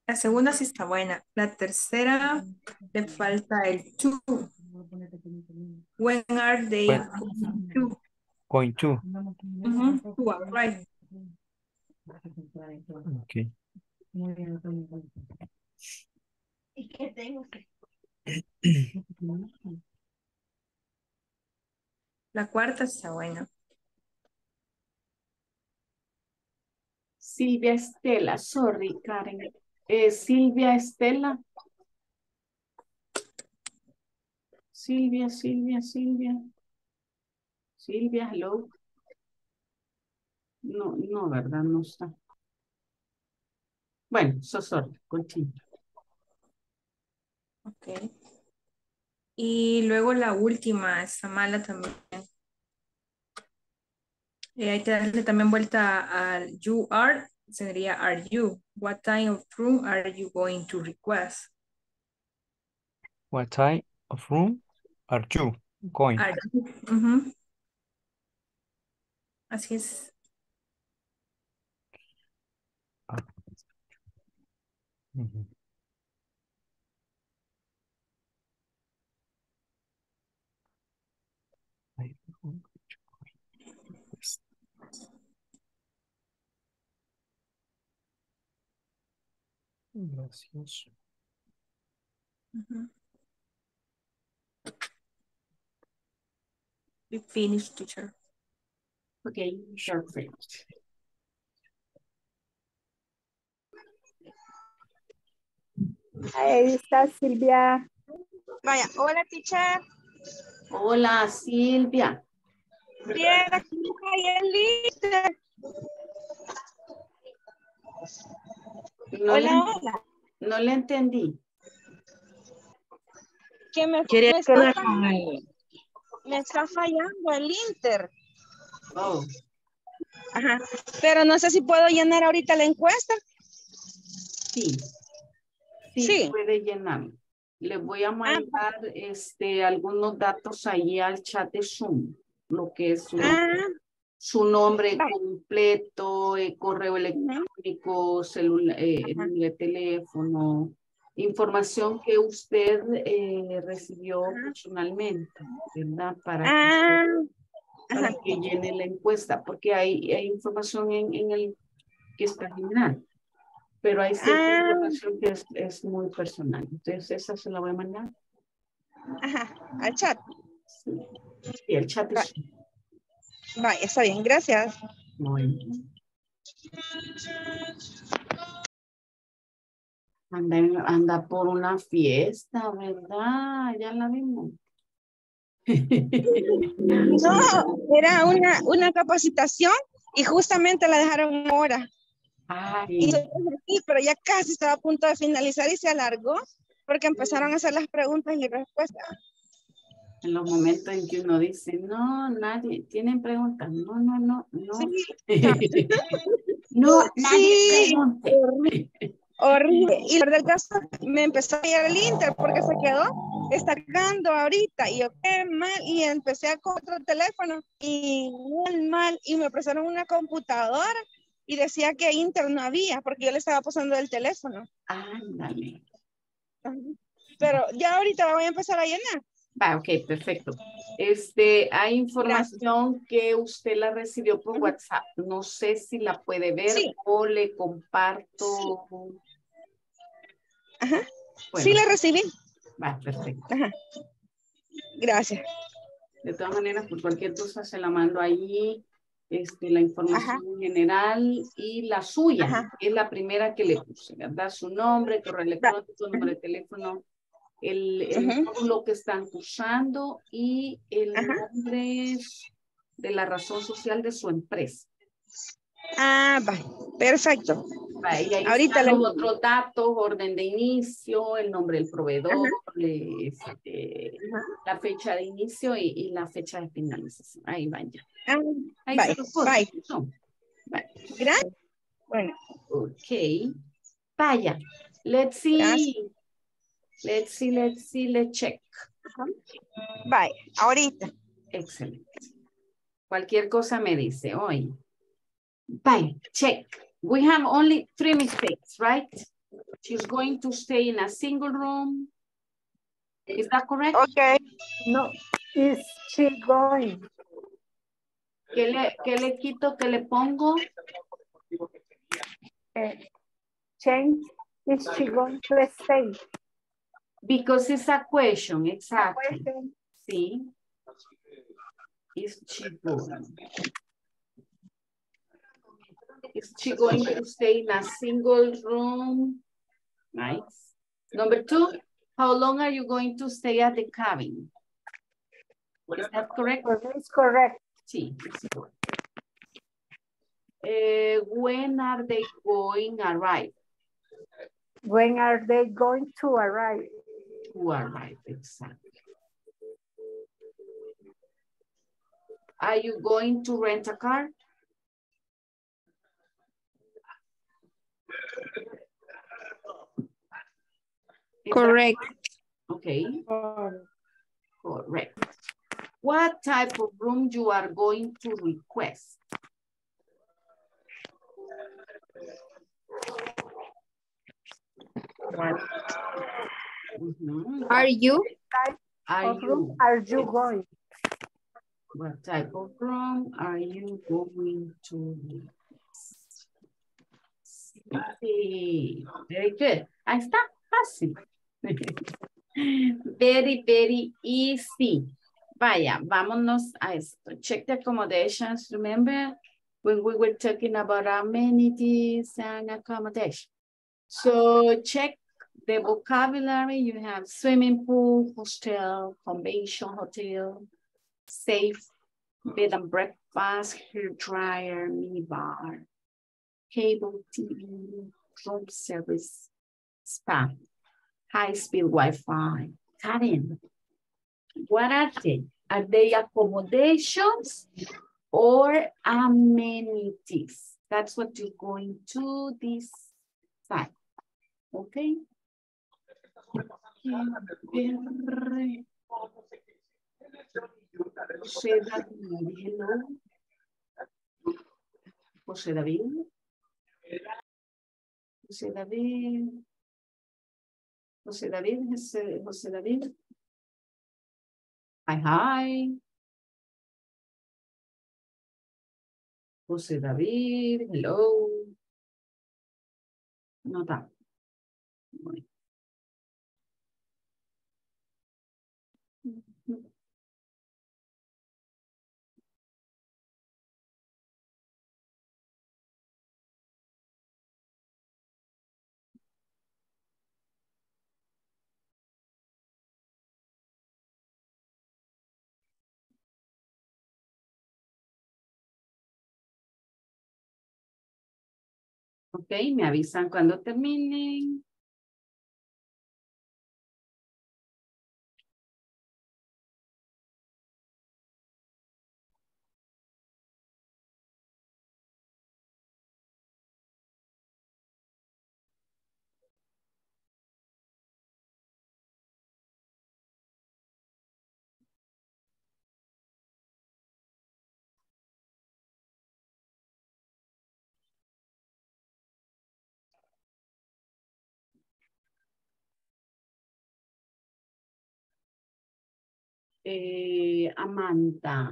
La segunda sí está buena. La tercera le falta el to. When are they When- going to? Going to. Mhm, to arrive. Okay. ¿Y qué tengo? La cuarta está buena. Silvia Estela, sorry, Karen. Eh, Silvia Estela. Silvia, Silvia, Silvia. Silvia, hello. No, no, ¿verdad? No está. Bueno, so sorry, continue. Ok. Y luego la última, está mala también. Eh, hay que darle también vuelta al you are, sería are you. What type of room are you going to request? What type of room are you going? Are you. Ujú. Así es. Ujú. Ay, pues, gracioso. Ujú. We finished, teacher. Okay, perfect. Ahí está Silvia. Vaya, hola, teacher. Hola, Silvia. Bien, aquí hay lista. No Hola, le, hola. no le entendí. Que me, ¿Quiere me, está, hablar fall- con él? me está fallando el Inter. Oh, Ajá. Pero no sé si puedo llenar ahorita la encuesta. sí. Sí, Sí. puede llenar. Le voy a Ah, mandar este, algunos datos ahí al chat de Zoom. Lo que es su, ah, su nombre vale. completo, eh, correo Ujú. electrónico, celular, eh, Ajá. número de teléfono, información que usted eh, recibió Ajá. personalmente, ¿verdad? Para que, Ah, para ajá. que llene la encuesta, porque hay, hay información en, en el que está general, pero hay cierta Ah, información que es, es muy personal. Entonces, esa se la voy a mandar. ajá. Al chat. Sí, y el chat Va, es vaya, está bien, gracias. muy bien. Anda, en- anda por una fiesta, ¿verdad? Ya la vimos. No, era una, una capacitación y justamente la dejaron ahora. Y yo Ay, dije, sí, pero ya casi estaba a punto de finalizar y se alargó porque empezaron a hacer las preguntas y respuestas. en los momentos en que uno dice, no, nadie, ¿tienen preguntas? No, no, no, no. Sí, No, nadie sí, pregunte. horrible, horrible. Y lo del caso me empezó a llegar el Inter porque se quedó destacando ahorita y yo qué mal y empecé a con otro teléfono y mal, mal y me prestaron una computadora y decía que Inter no había porque yo le estaba pasando el teléfono. Ándale. Pero ya ahorita voy a empezar a llenar. Va, ok, perfecto. Este, hay Gracias. información que usted la recibió por WhatsApp. No sé si la puede ver Sí. o le comparto. Ajá. Bueno, Sí la recibí. va, perfecto. Ajá. Gracias. De todas maneras, por cualquier cosa se la mando ahí, este, la información general y la suya, Ajá. que es la primera que le puse, ¿verdad? Su nombre, correo electrónico, número de teléfono, el, el Ujú. módulo que están usando y el Ajá. nombre de la razón social de su empresa. Ah, va. Perfecto. Va, y ahí Ahorita están le los otros datos, orden de inicio, el nombre del proveedor, Ajá. este, la fecha de inicio y, y la fecha de finalización. Ahí van ya. Ah, Ahí bye. se los puso. Bye. No. Bye. Gracias. Bueno. Ok. Vaya. Let's see. Let's see, let's see, let's check. Bye. Ahorita. Excelente. Cualquier cosa me dice hoy. Bye. Check. We have only three mistakes, right? She's going to stay in a single room. Is that correct? Okay. No, is she going? ¿Qué le, qué le quito, qué le pongo? Eh, change, is she going to stay? Because it's a question, exactly. question. Sí. Is she going? Is she going to stay in a single room? Nice. Number two, how long are you going to stay at the cabin? Is that correct? It's correct. Sí, it's correct. Uh, when are they going to arrive? When are they going to arrive? To arrive, exactly. Are you going to rent a car? Is Correct. that, okay. Correct. What type of room you are going to request? What? Mm-hmm. Are you? Are Of room you? are you going? What type of room are you going to request? Sí. Very good. Ahí está. Fácil. Very, very easy. Vaya, vámonos a esto. Check the accommodations. Remember when we were talking about amenities and accommodation. So check the vocabulary. You have swimming pool, hostel, convention hotel, safe, bed and breakfast, hair dryer, mini bar, cable T V, room service, spa, high-speed Wi-Fi. Karen, what are they? Are they accommodations or amenities? That's what you're going to decide. Okay? José David, hello. José David. José David. José David, José, José David. Hi, hi. José David, hello. No está. Bueno. Ok, me avisan cuando terminen. Eh, Amanda.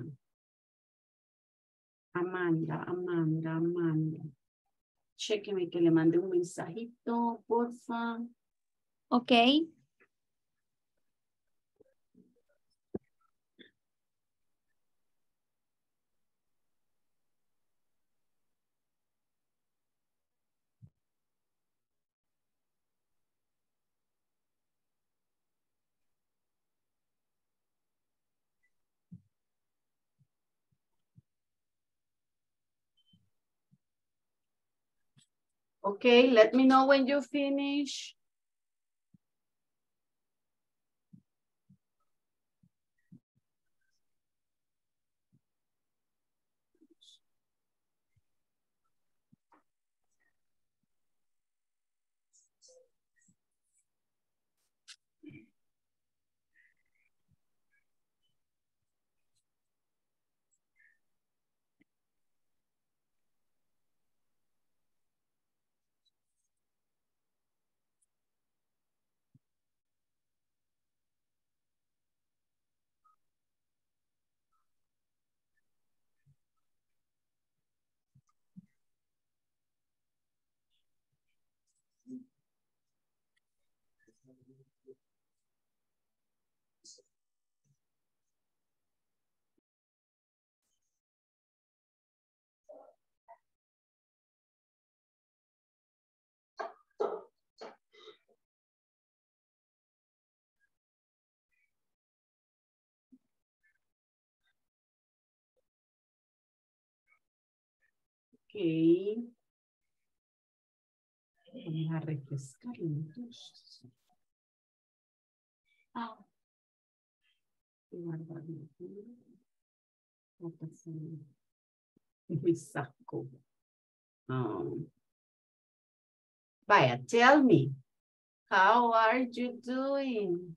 Amanda, Amanda, Amanda. Chéqueme que le mande un mensajito, porfa. Ok. Okay, let me know when you finish. Ok. Vamos a refrescar entonces. Ah. Qué barbaridad. No pasa nada. Me saco. Um, vaya, tell me. How are you doing?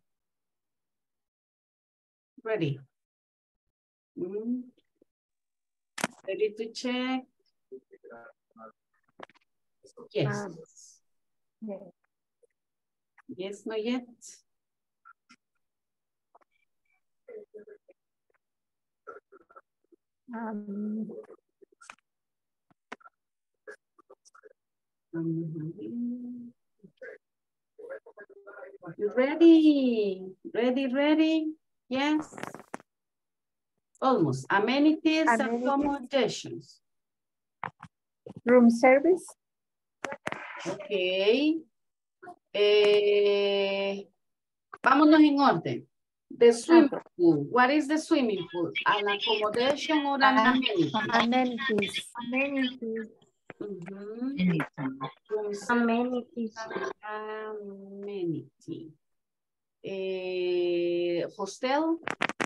Ready? Mm. Ready to check? Yes. Um, yeah. Yes, not yet. Um, Mhm. You ready? Ready, ready? Yes. Almost. Amenities, Amenities. accommodations. Room service. Ok. Eh, vámonos en orden. The swimming pool. What is the swimming pool? An accommodation or an amenity? Amenities. Amenities. Mhm. Amenities. Amenity. Eh, hostel.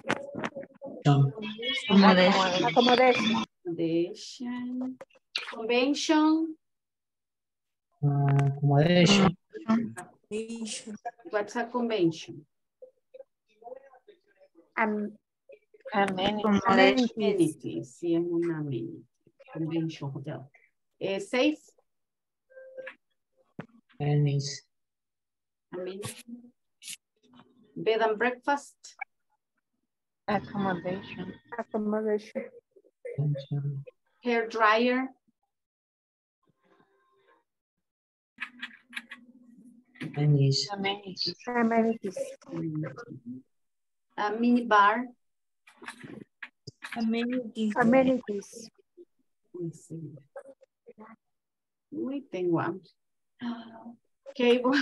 Accommodation. Accommodation. Accommodation. Convention. Uh, accommodation. What's a convention? Am Amenities. Amenities. Amenities. Sí, es una amenity. Convention hotel. Eh, safe. Amenities. Amenity. Bed and breakfast. Accommodation. Accommodation. Hair dryer. Amenities. Amenities. Amenities. A mini bar. Amenities. Amenities. Uy, tengo hambre. Cable.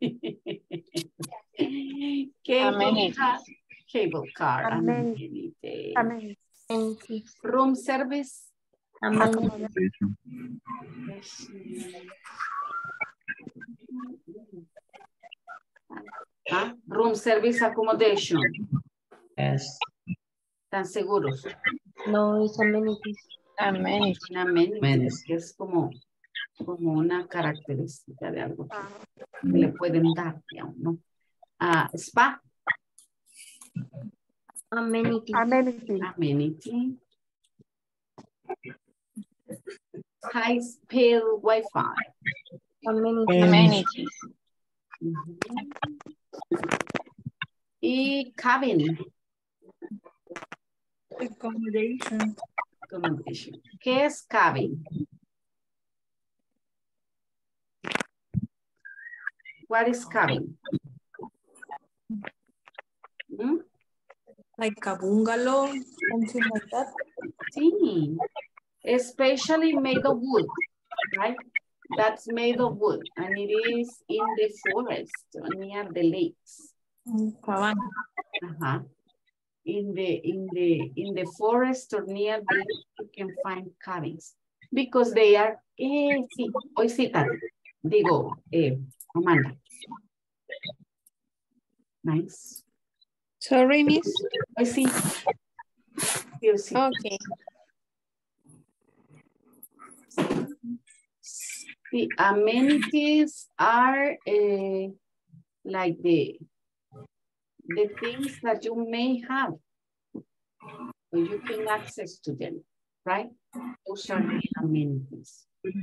Cable Amenities. car. Cable car. Amenities. Amenity. Amenities. Room service. Amenities. Ah, room service accommodation. Yes. ¿Están seguros? No, es amenities. Amenities. Una amenity, Amenities. que es como, como una característica de algo que le pueden dar, digamos, ¿no? Ah, spa. Amenities. Amenities. Amenity. High speed Wi-Fi. Amenities. Amenities. Ujú. Y cabin. Accommodation. Accommodation. ¿Qué es cabin? What is cabin? ¿Mm? Like a bungalow, something like that. Sí. Especially made of wood, right? That's made of wood and it is in the forest or near the lakes. Uh-huh. In the in the in the forest or near the lake you can find cabins because they are eh, sí, hoy sí, Tati. Digo, eh, Amanda. Nice. Sorry, miss. Hoy sí. Sí, sí. Okay. The amenities are uh, like the the things that you may have, or you can access to them, right? Those are the amenities.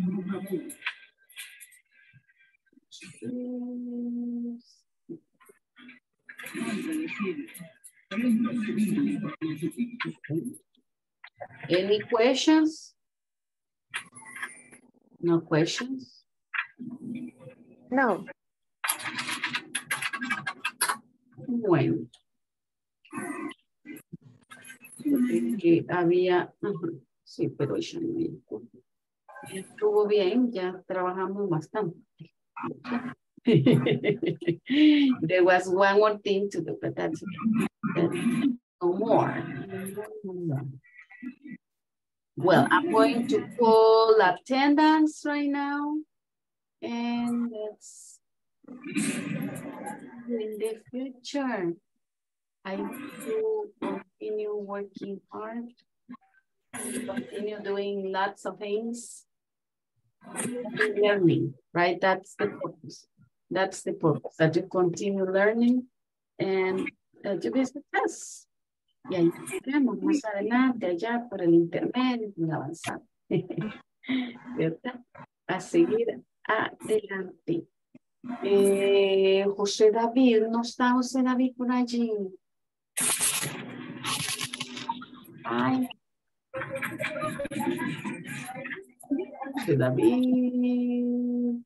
Any questions? No questions? No. Bueno. Que había, uh-huh. Sí, pero ya no hay. Estuvo bien, ya trabajamos bastante. There was one more thing to do, but that's, that's no more. Well, I'm going to call attendance right now. And that's in the future. I will continue working hard. Continue doing lots of things. Learning, right? That's the purpose. That's the purpose, that you continue learning and that you be success. Y ahí vemos más adelante, allá por el internet, y avanzar. ¿Verdad? A seguir adelante. Eh, José David, ¿no está José David por allí? Ay. José David.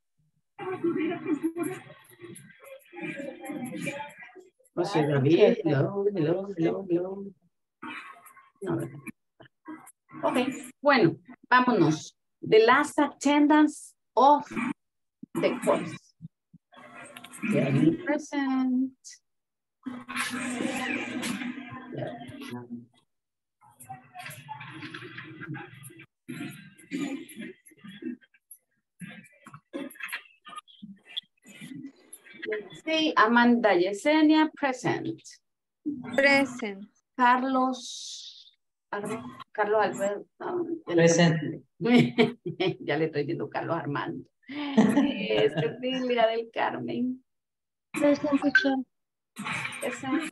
José David, hello, hello, hello, hello. No. Ok, bueno, vámonos. The last attendance of the course. Getting present. Yeah. Let's see, Amanda Yesenia, present. Present. Carlos, Carlos Alberto. Present. Ya le estoy viendo Carlos Armando. Eh, Cecilia del Carmen. Present, teacher. Present.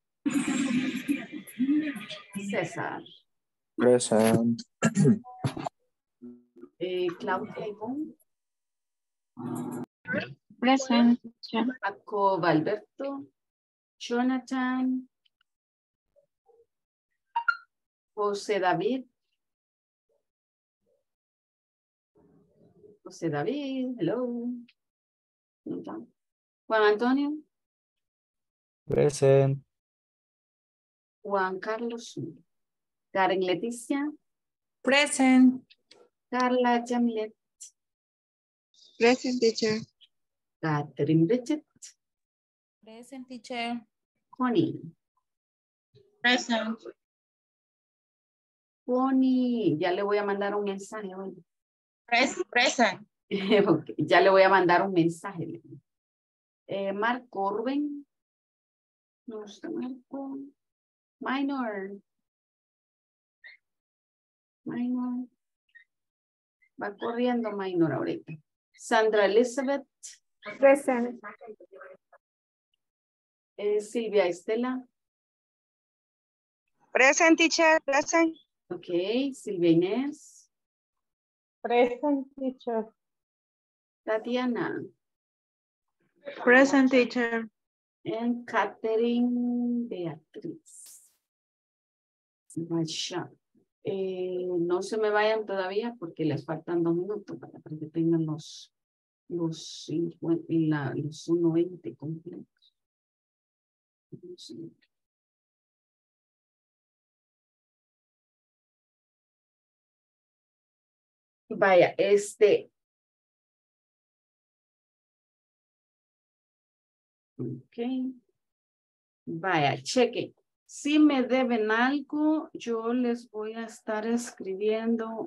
César. Present. Eh, Claudia Ivonne. Present. Paco Alberto. Jonathan. José David. José David, hello. Juan Antonio. Present. Juan Carlos. Karen Leticia. Present. Carla Jamilet. Present, teacher. Catherine Bridget. Present, teacher. Connie. Present. Connie, ya le voy a mandar un mensaje hoy. Present. Okay, ya le voy a mandar un mensaje. Eh, Marco Rubén. No está Marco. Minor. Minor. Va corriendo Minor ahorita. Sandra Elizabeth. Present. Eh, Silvia Estela. Present, teacher. Present. Ok, Silvia Inés. Present, teacher. Tatiana. Present, teacher. And Catherine Beatriz. Masha. Eh, no se me vayan todavía porque les faltan dos minutos para que tengan los los, cincuenta, la, los ciento veinte completos. Vaya, este. Ok. Vaya, cheque. Si me deben algo, yo les voy a estar escribiendo.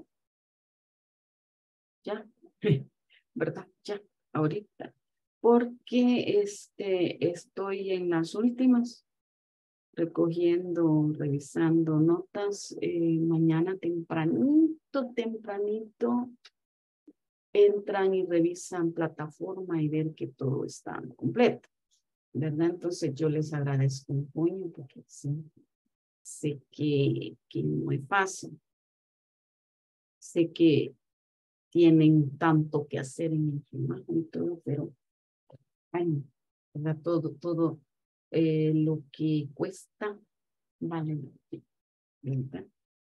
Ya, ¿verdad? Ya, ahorita. Porque este, estoy en las últimas, recogiendo, revisando notas. Eh, mañana tempranito, tempranito, entran y revisan plataforma y ver que todo está completo. ¿Verdad? Entonces yo les agradezco un puño porque sí, sé que, que no es fácil. Sé que tienen tanto que hacer en el trabajo y todo, pero ay, ¿verdad? Todo, todo eh, lo que cuesta vale la pena, ¿verdad?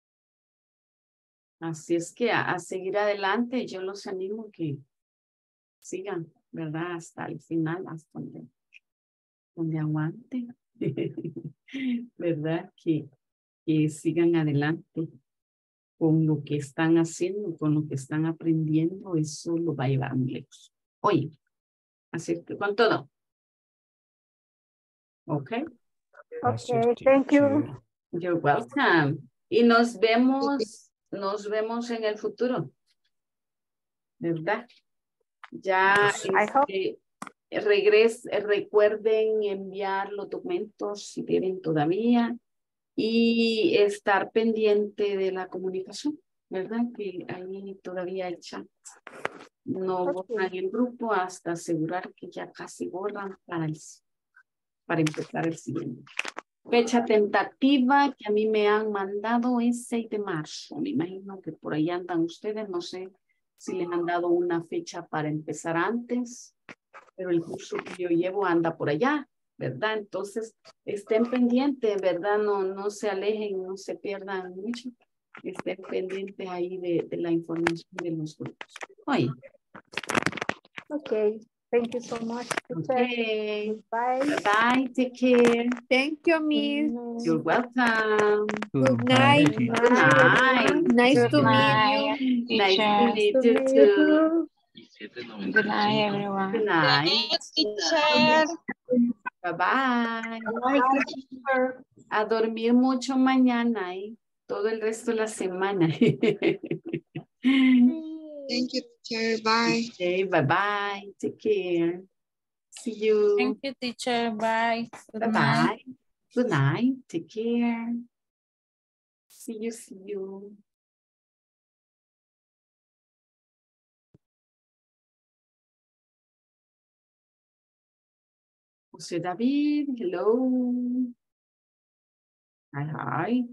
Así es que a, a seguir adelante, yo los animo que sigan, ¿verdad? Hasta el final, hasta donde donde aguante, ¿verdad? Que, que sigan adelante con lo que están haciendo, con lo que están aprendiendo, eso lo va a llevar muy lejos. Oye, así que con todo. Ok. Okay, thank you. You're welcome. Y nos vemos, nos vemos en el futuro. ¿Verdad? Ya este, regres, recuerden enviar los documentos si tienen todavía y estar pendiente de la comunicación, ¿verdad? Que ahí todavía hay chat. No borran el grupo hasta asegurar que ya casi borran para, el, para empezar el siguiente. Fecha tentativa que a mí me han mandado es seis de marzo. Me imagino que por ahí andan ustedes, no sé si les han dado una fecha para empezar antes, pero el curso que yo llevo anda por allá, ¿verdad? Entonces, estén pendientes, ¿verdad? No, no se alejen, no se pierdan mucho. Estén pendientes ahí de, de la información de los grupos. Oye. Okay, thank you so much. Okay. Bye. Bye, take care. Thank you, Miss. You're welcome. Good night. Good night. Nice Good to night. meet you. Nice to Nice meet to you meet too. Good night, everyone. Good night. Teacher. Bye bye. Bye, teacher. A dormir mucho mañana y todo el resto de la semana. Thank you, teacher. Bye. Okay, bye bye. Take care. See you. Thank you, teacher. Bye. Good Bye night. bye. Good night. Take care. See you. See you. José David, hello. Hi, hi.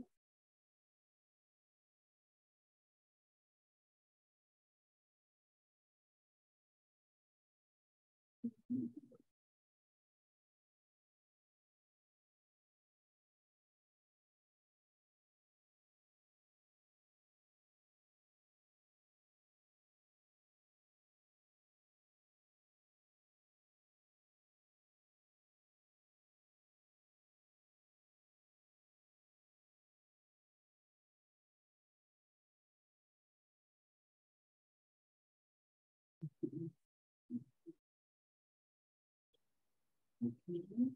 Okay.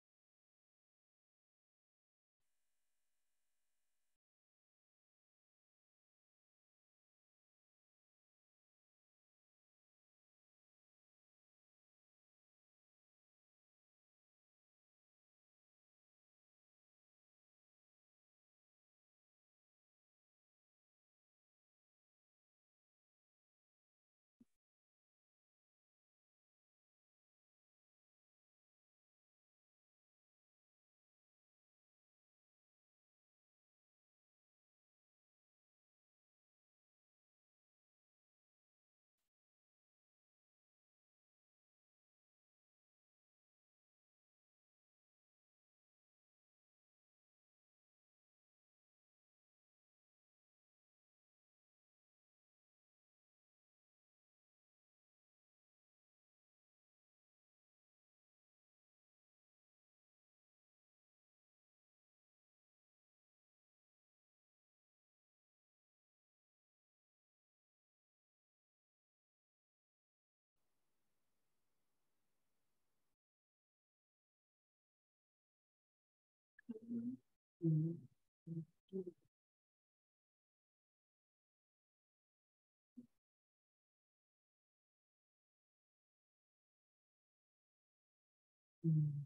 Mm.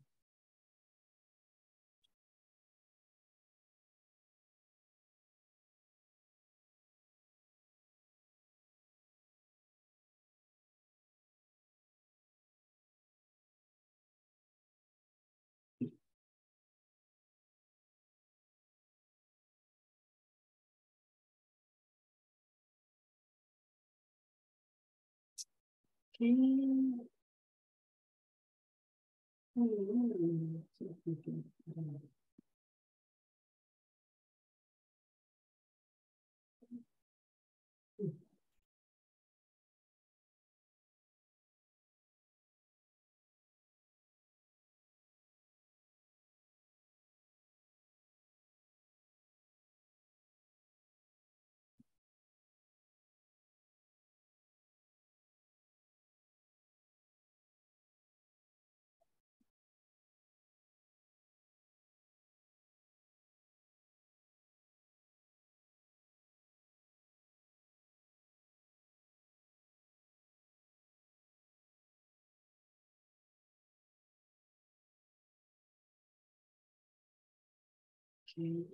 Okay. Mm. Okay.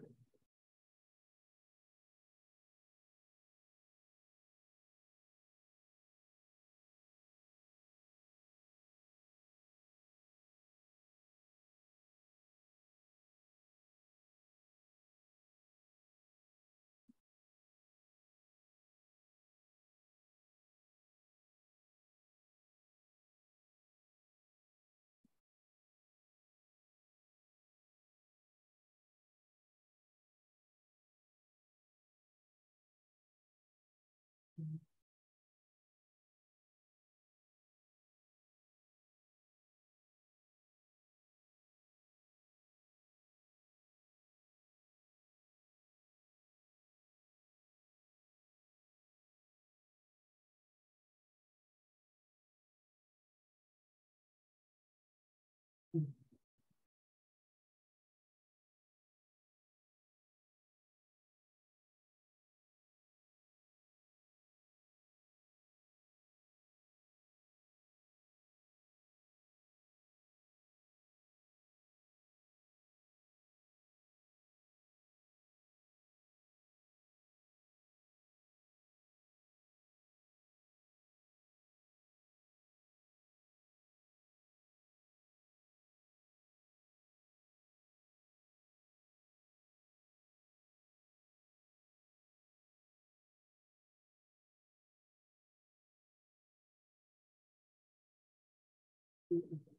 Mm-hmm.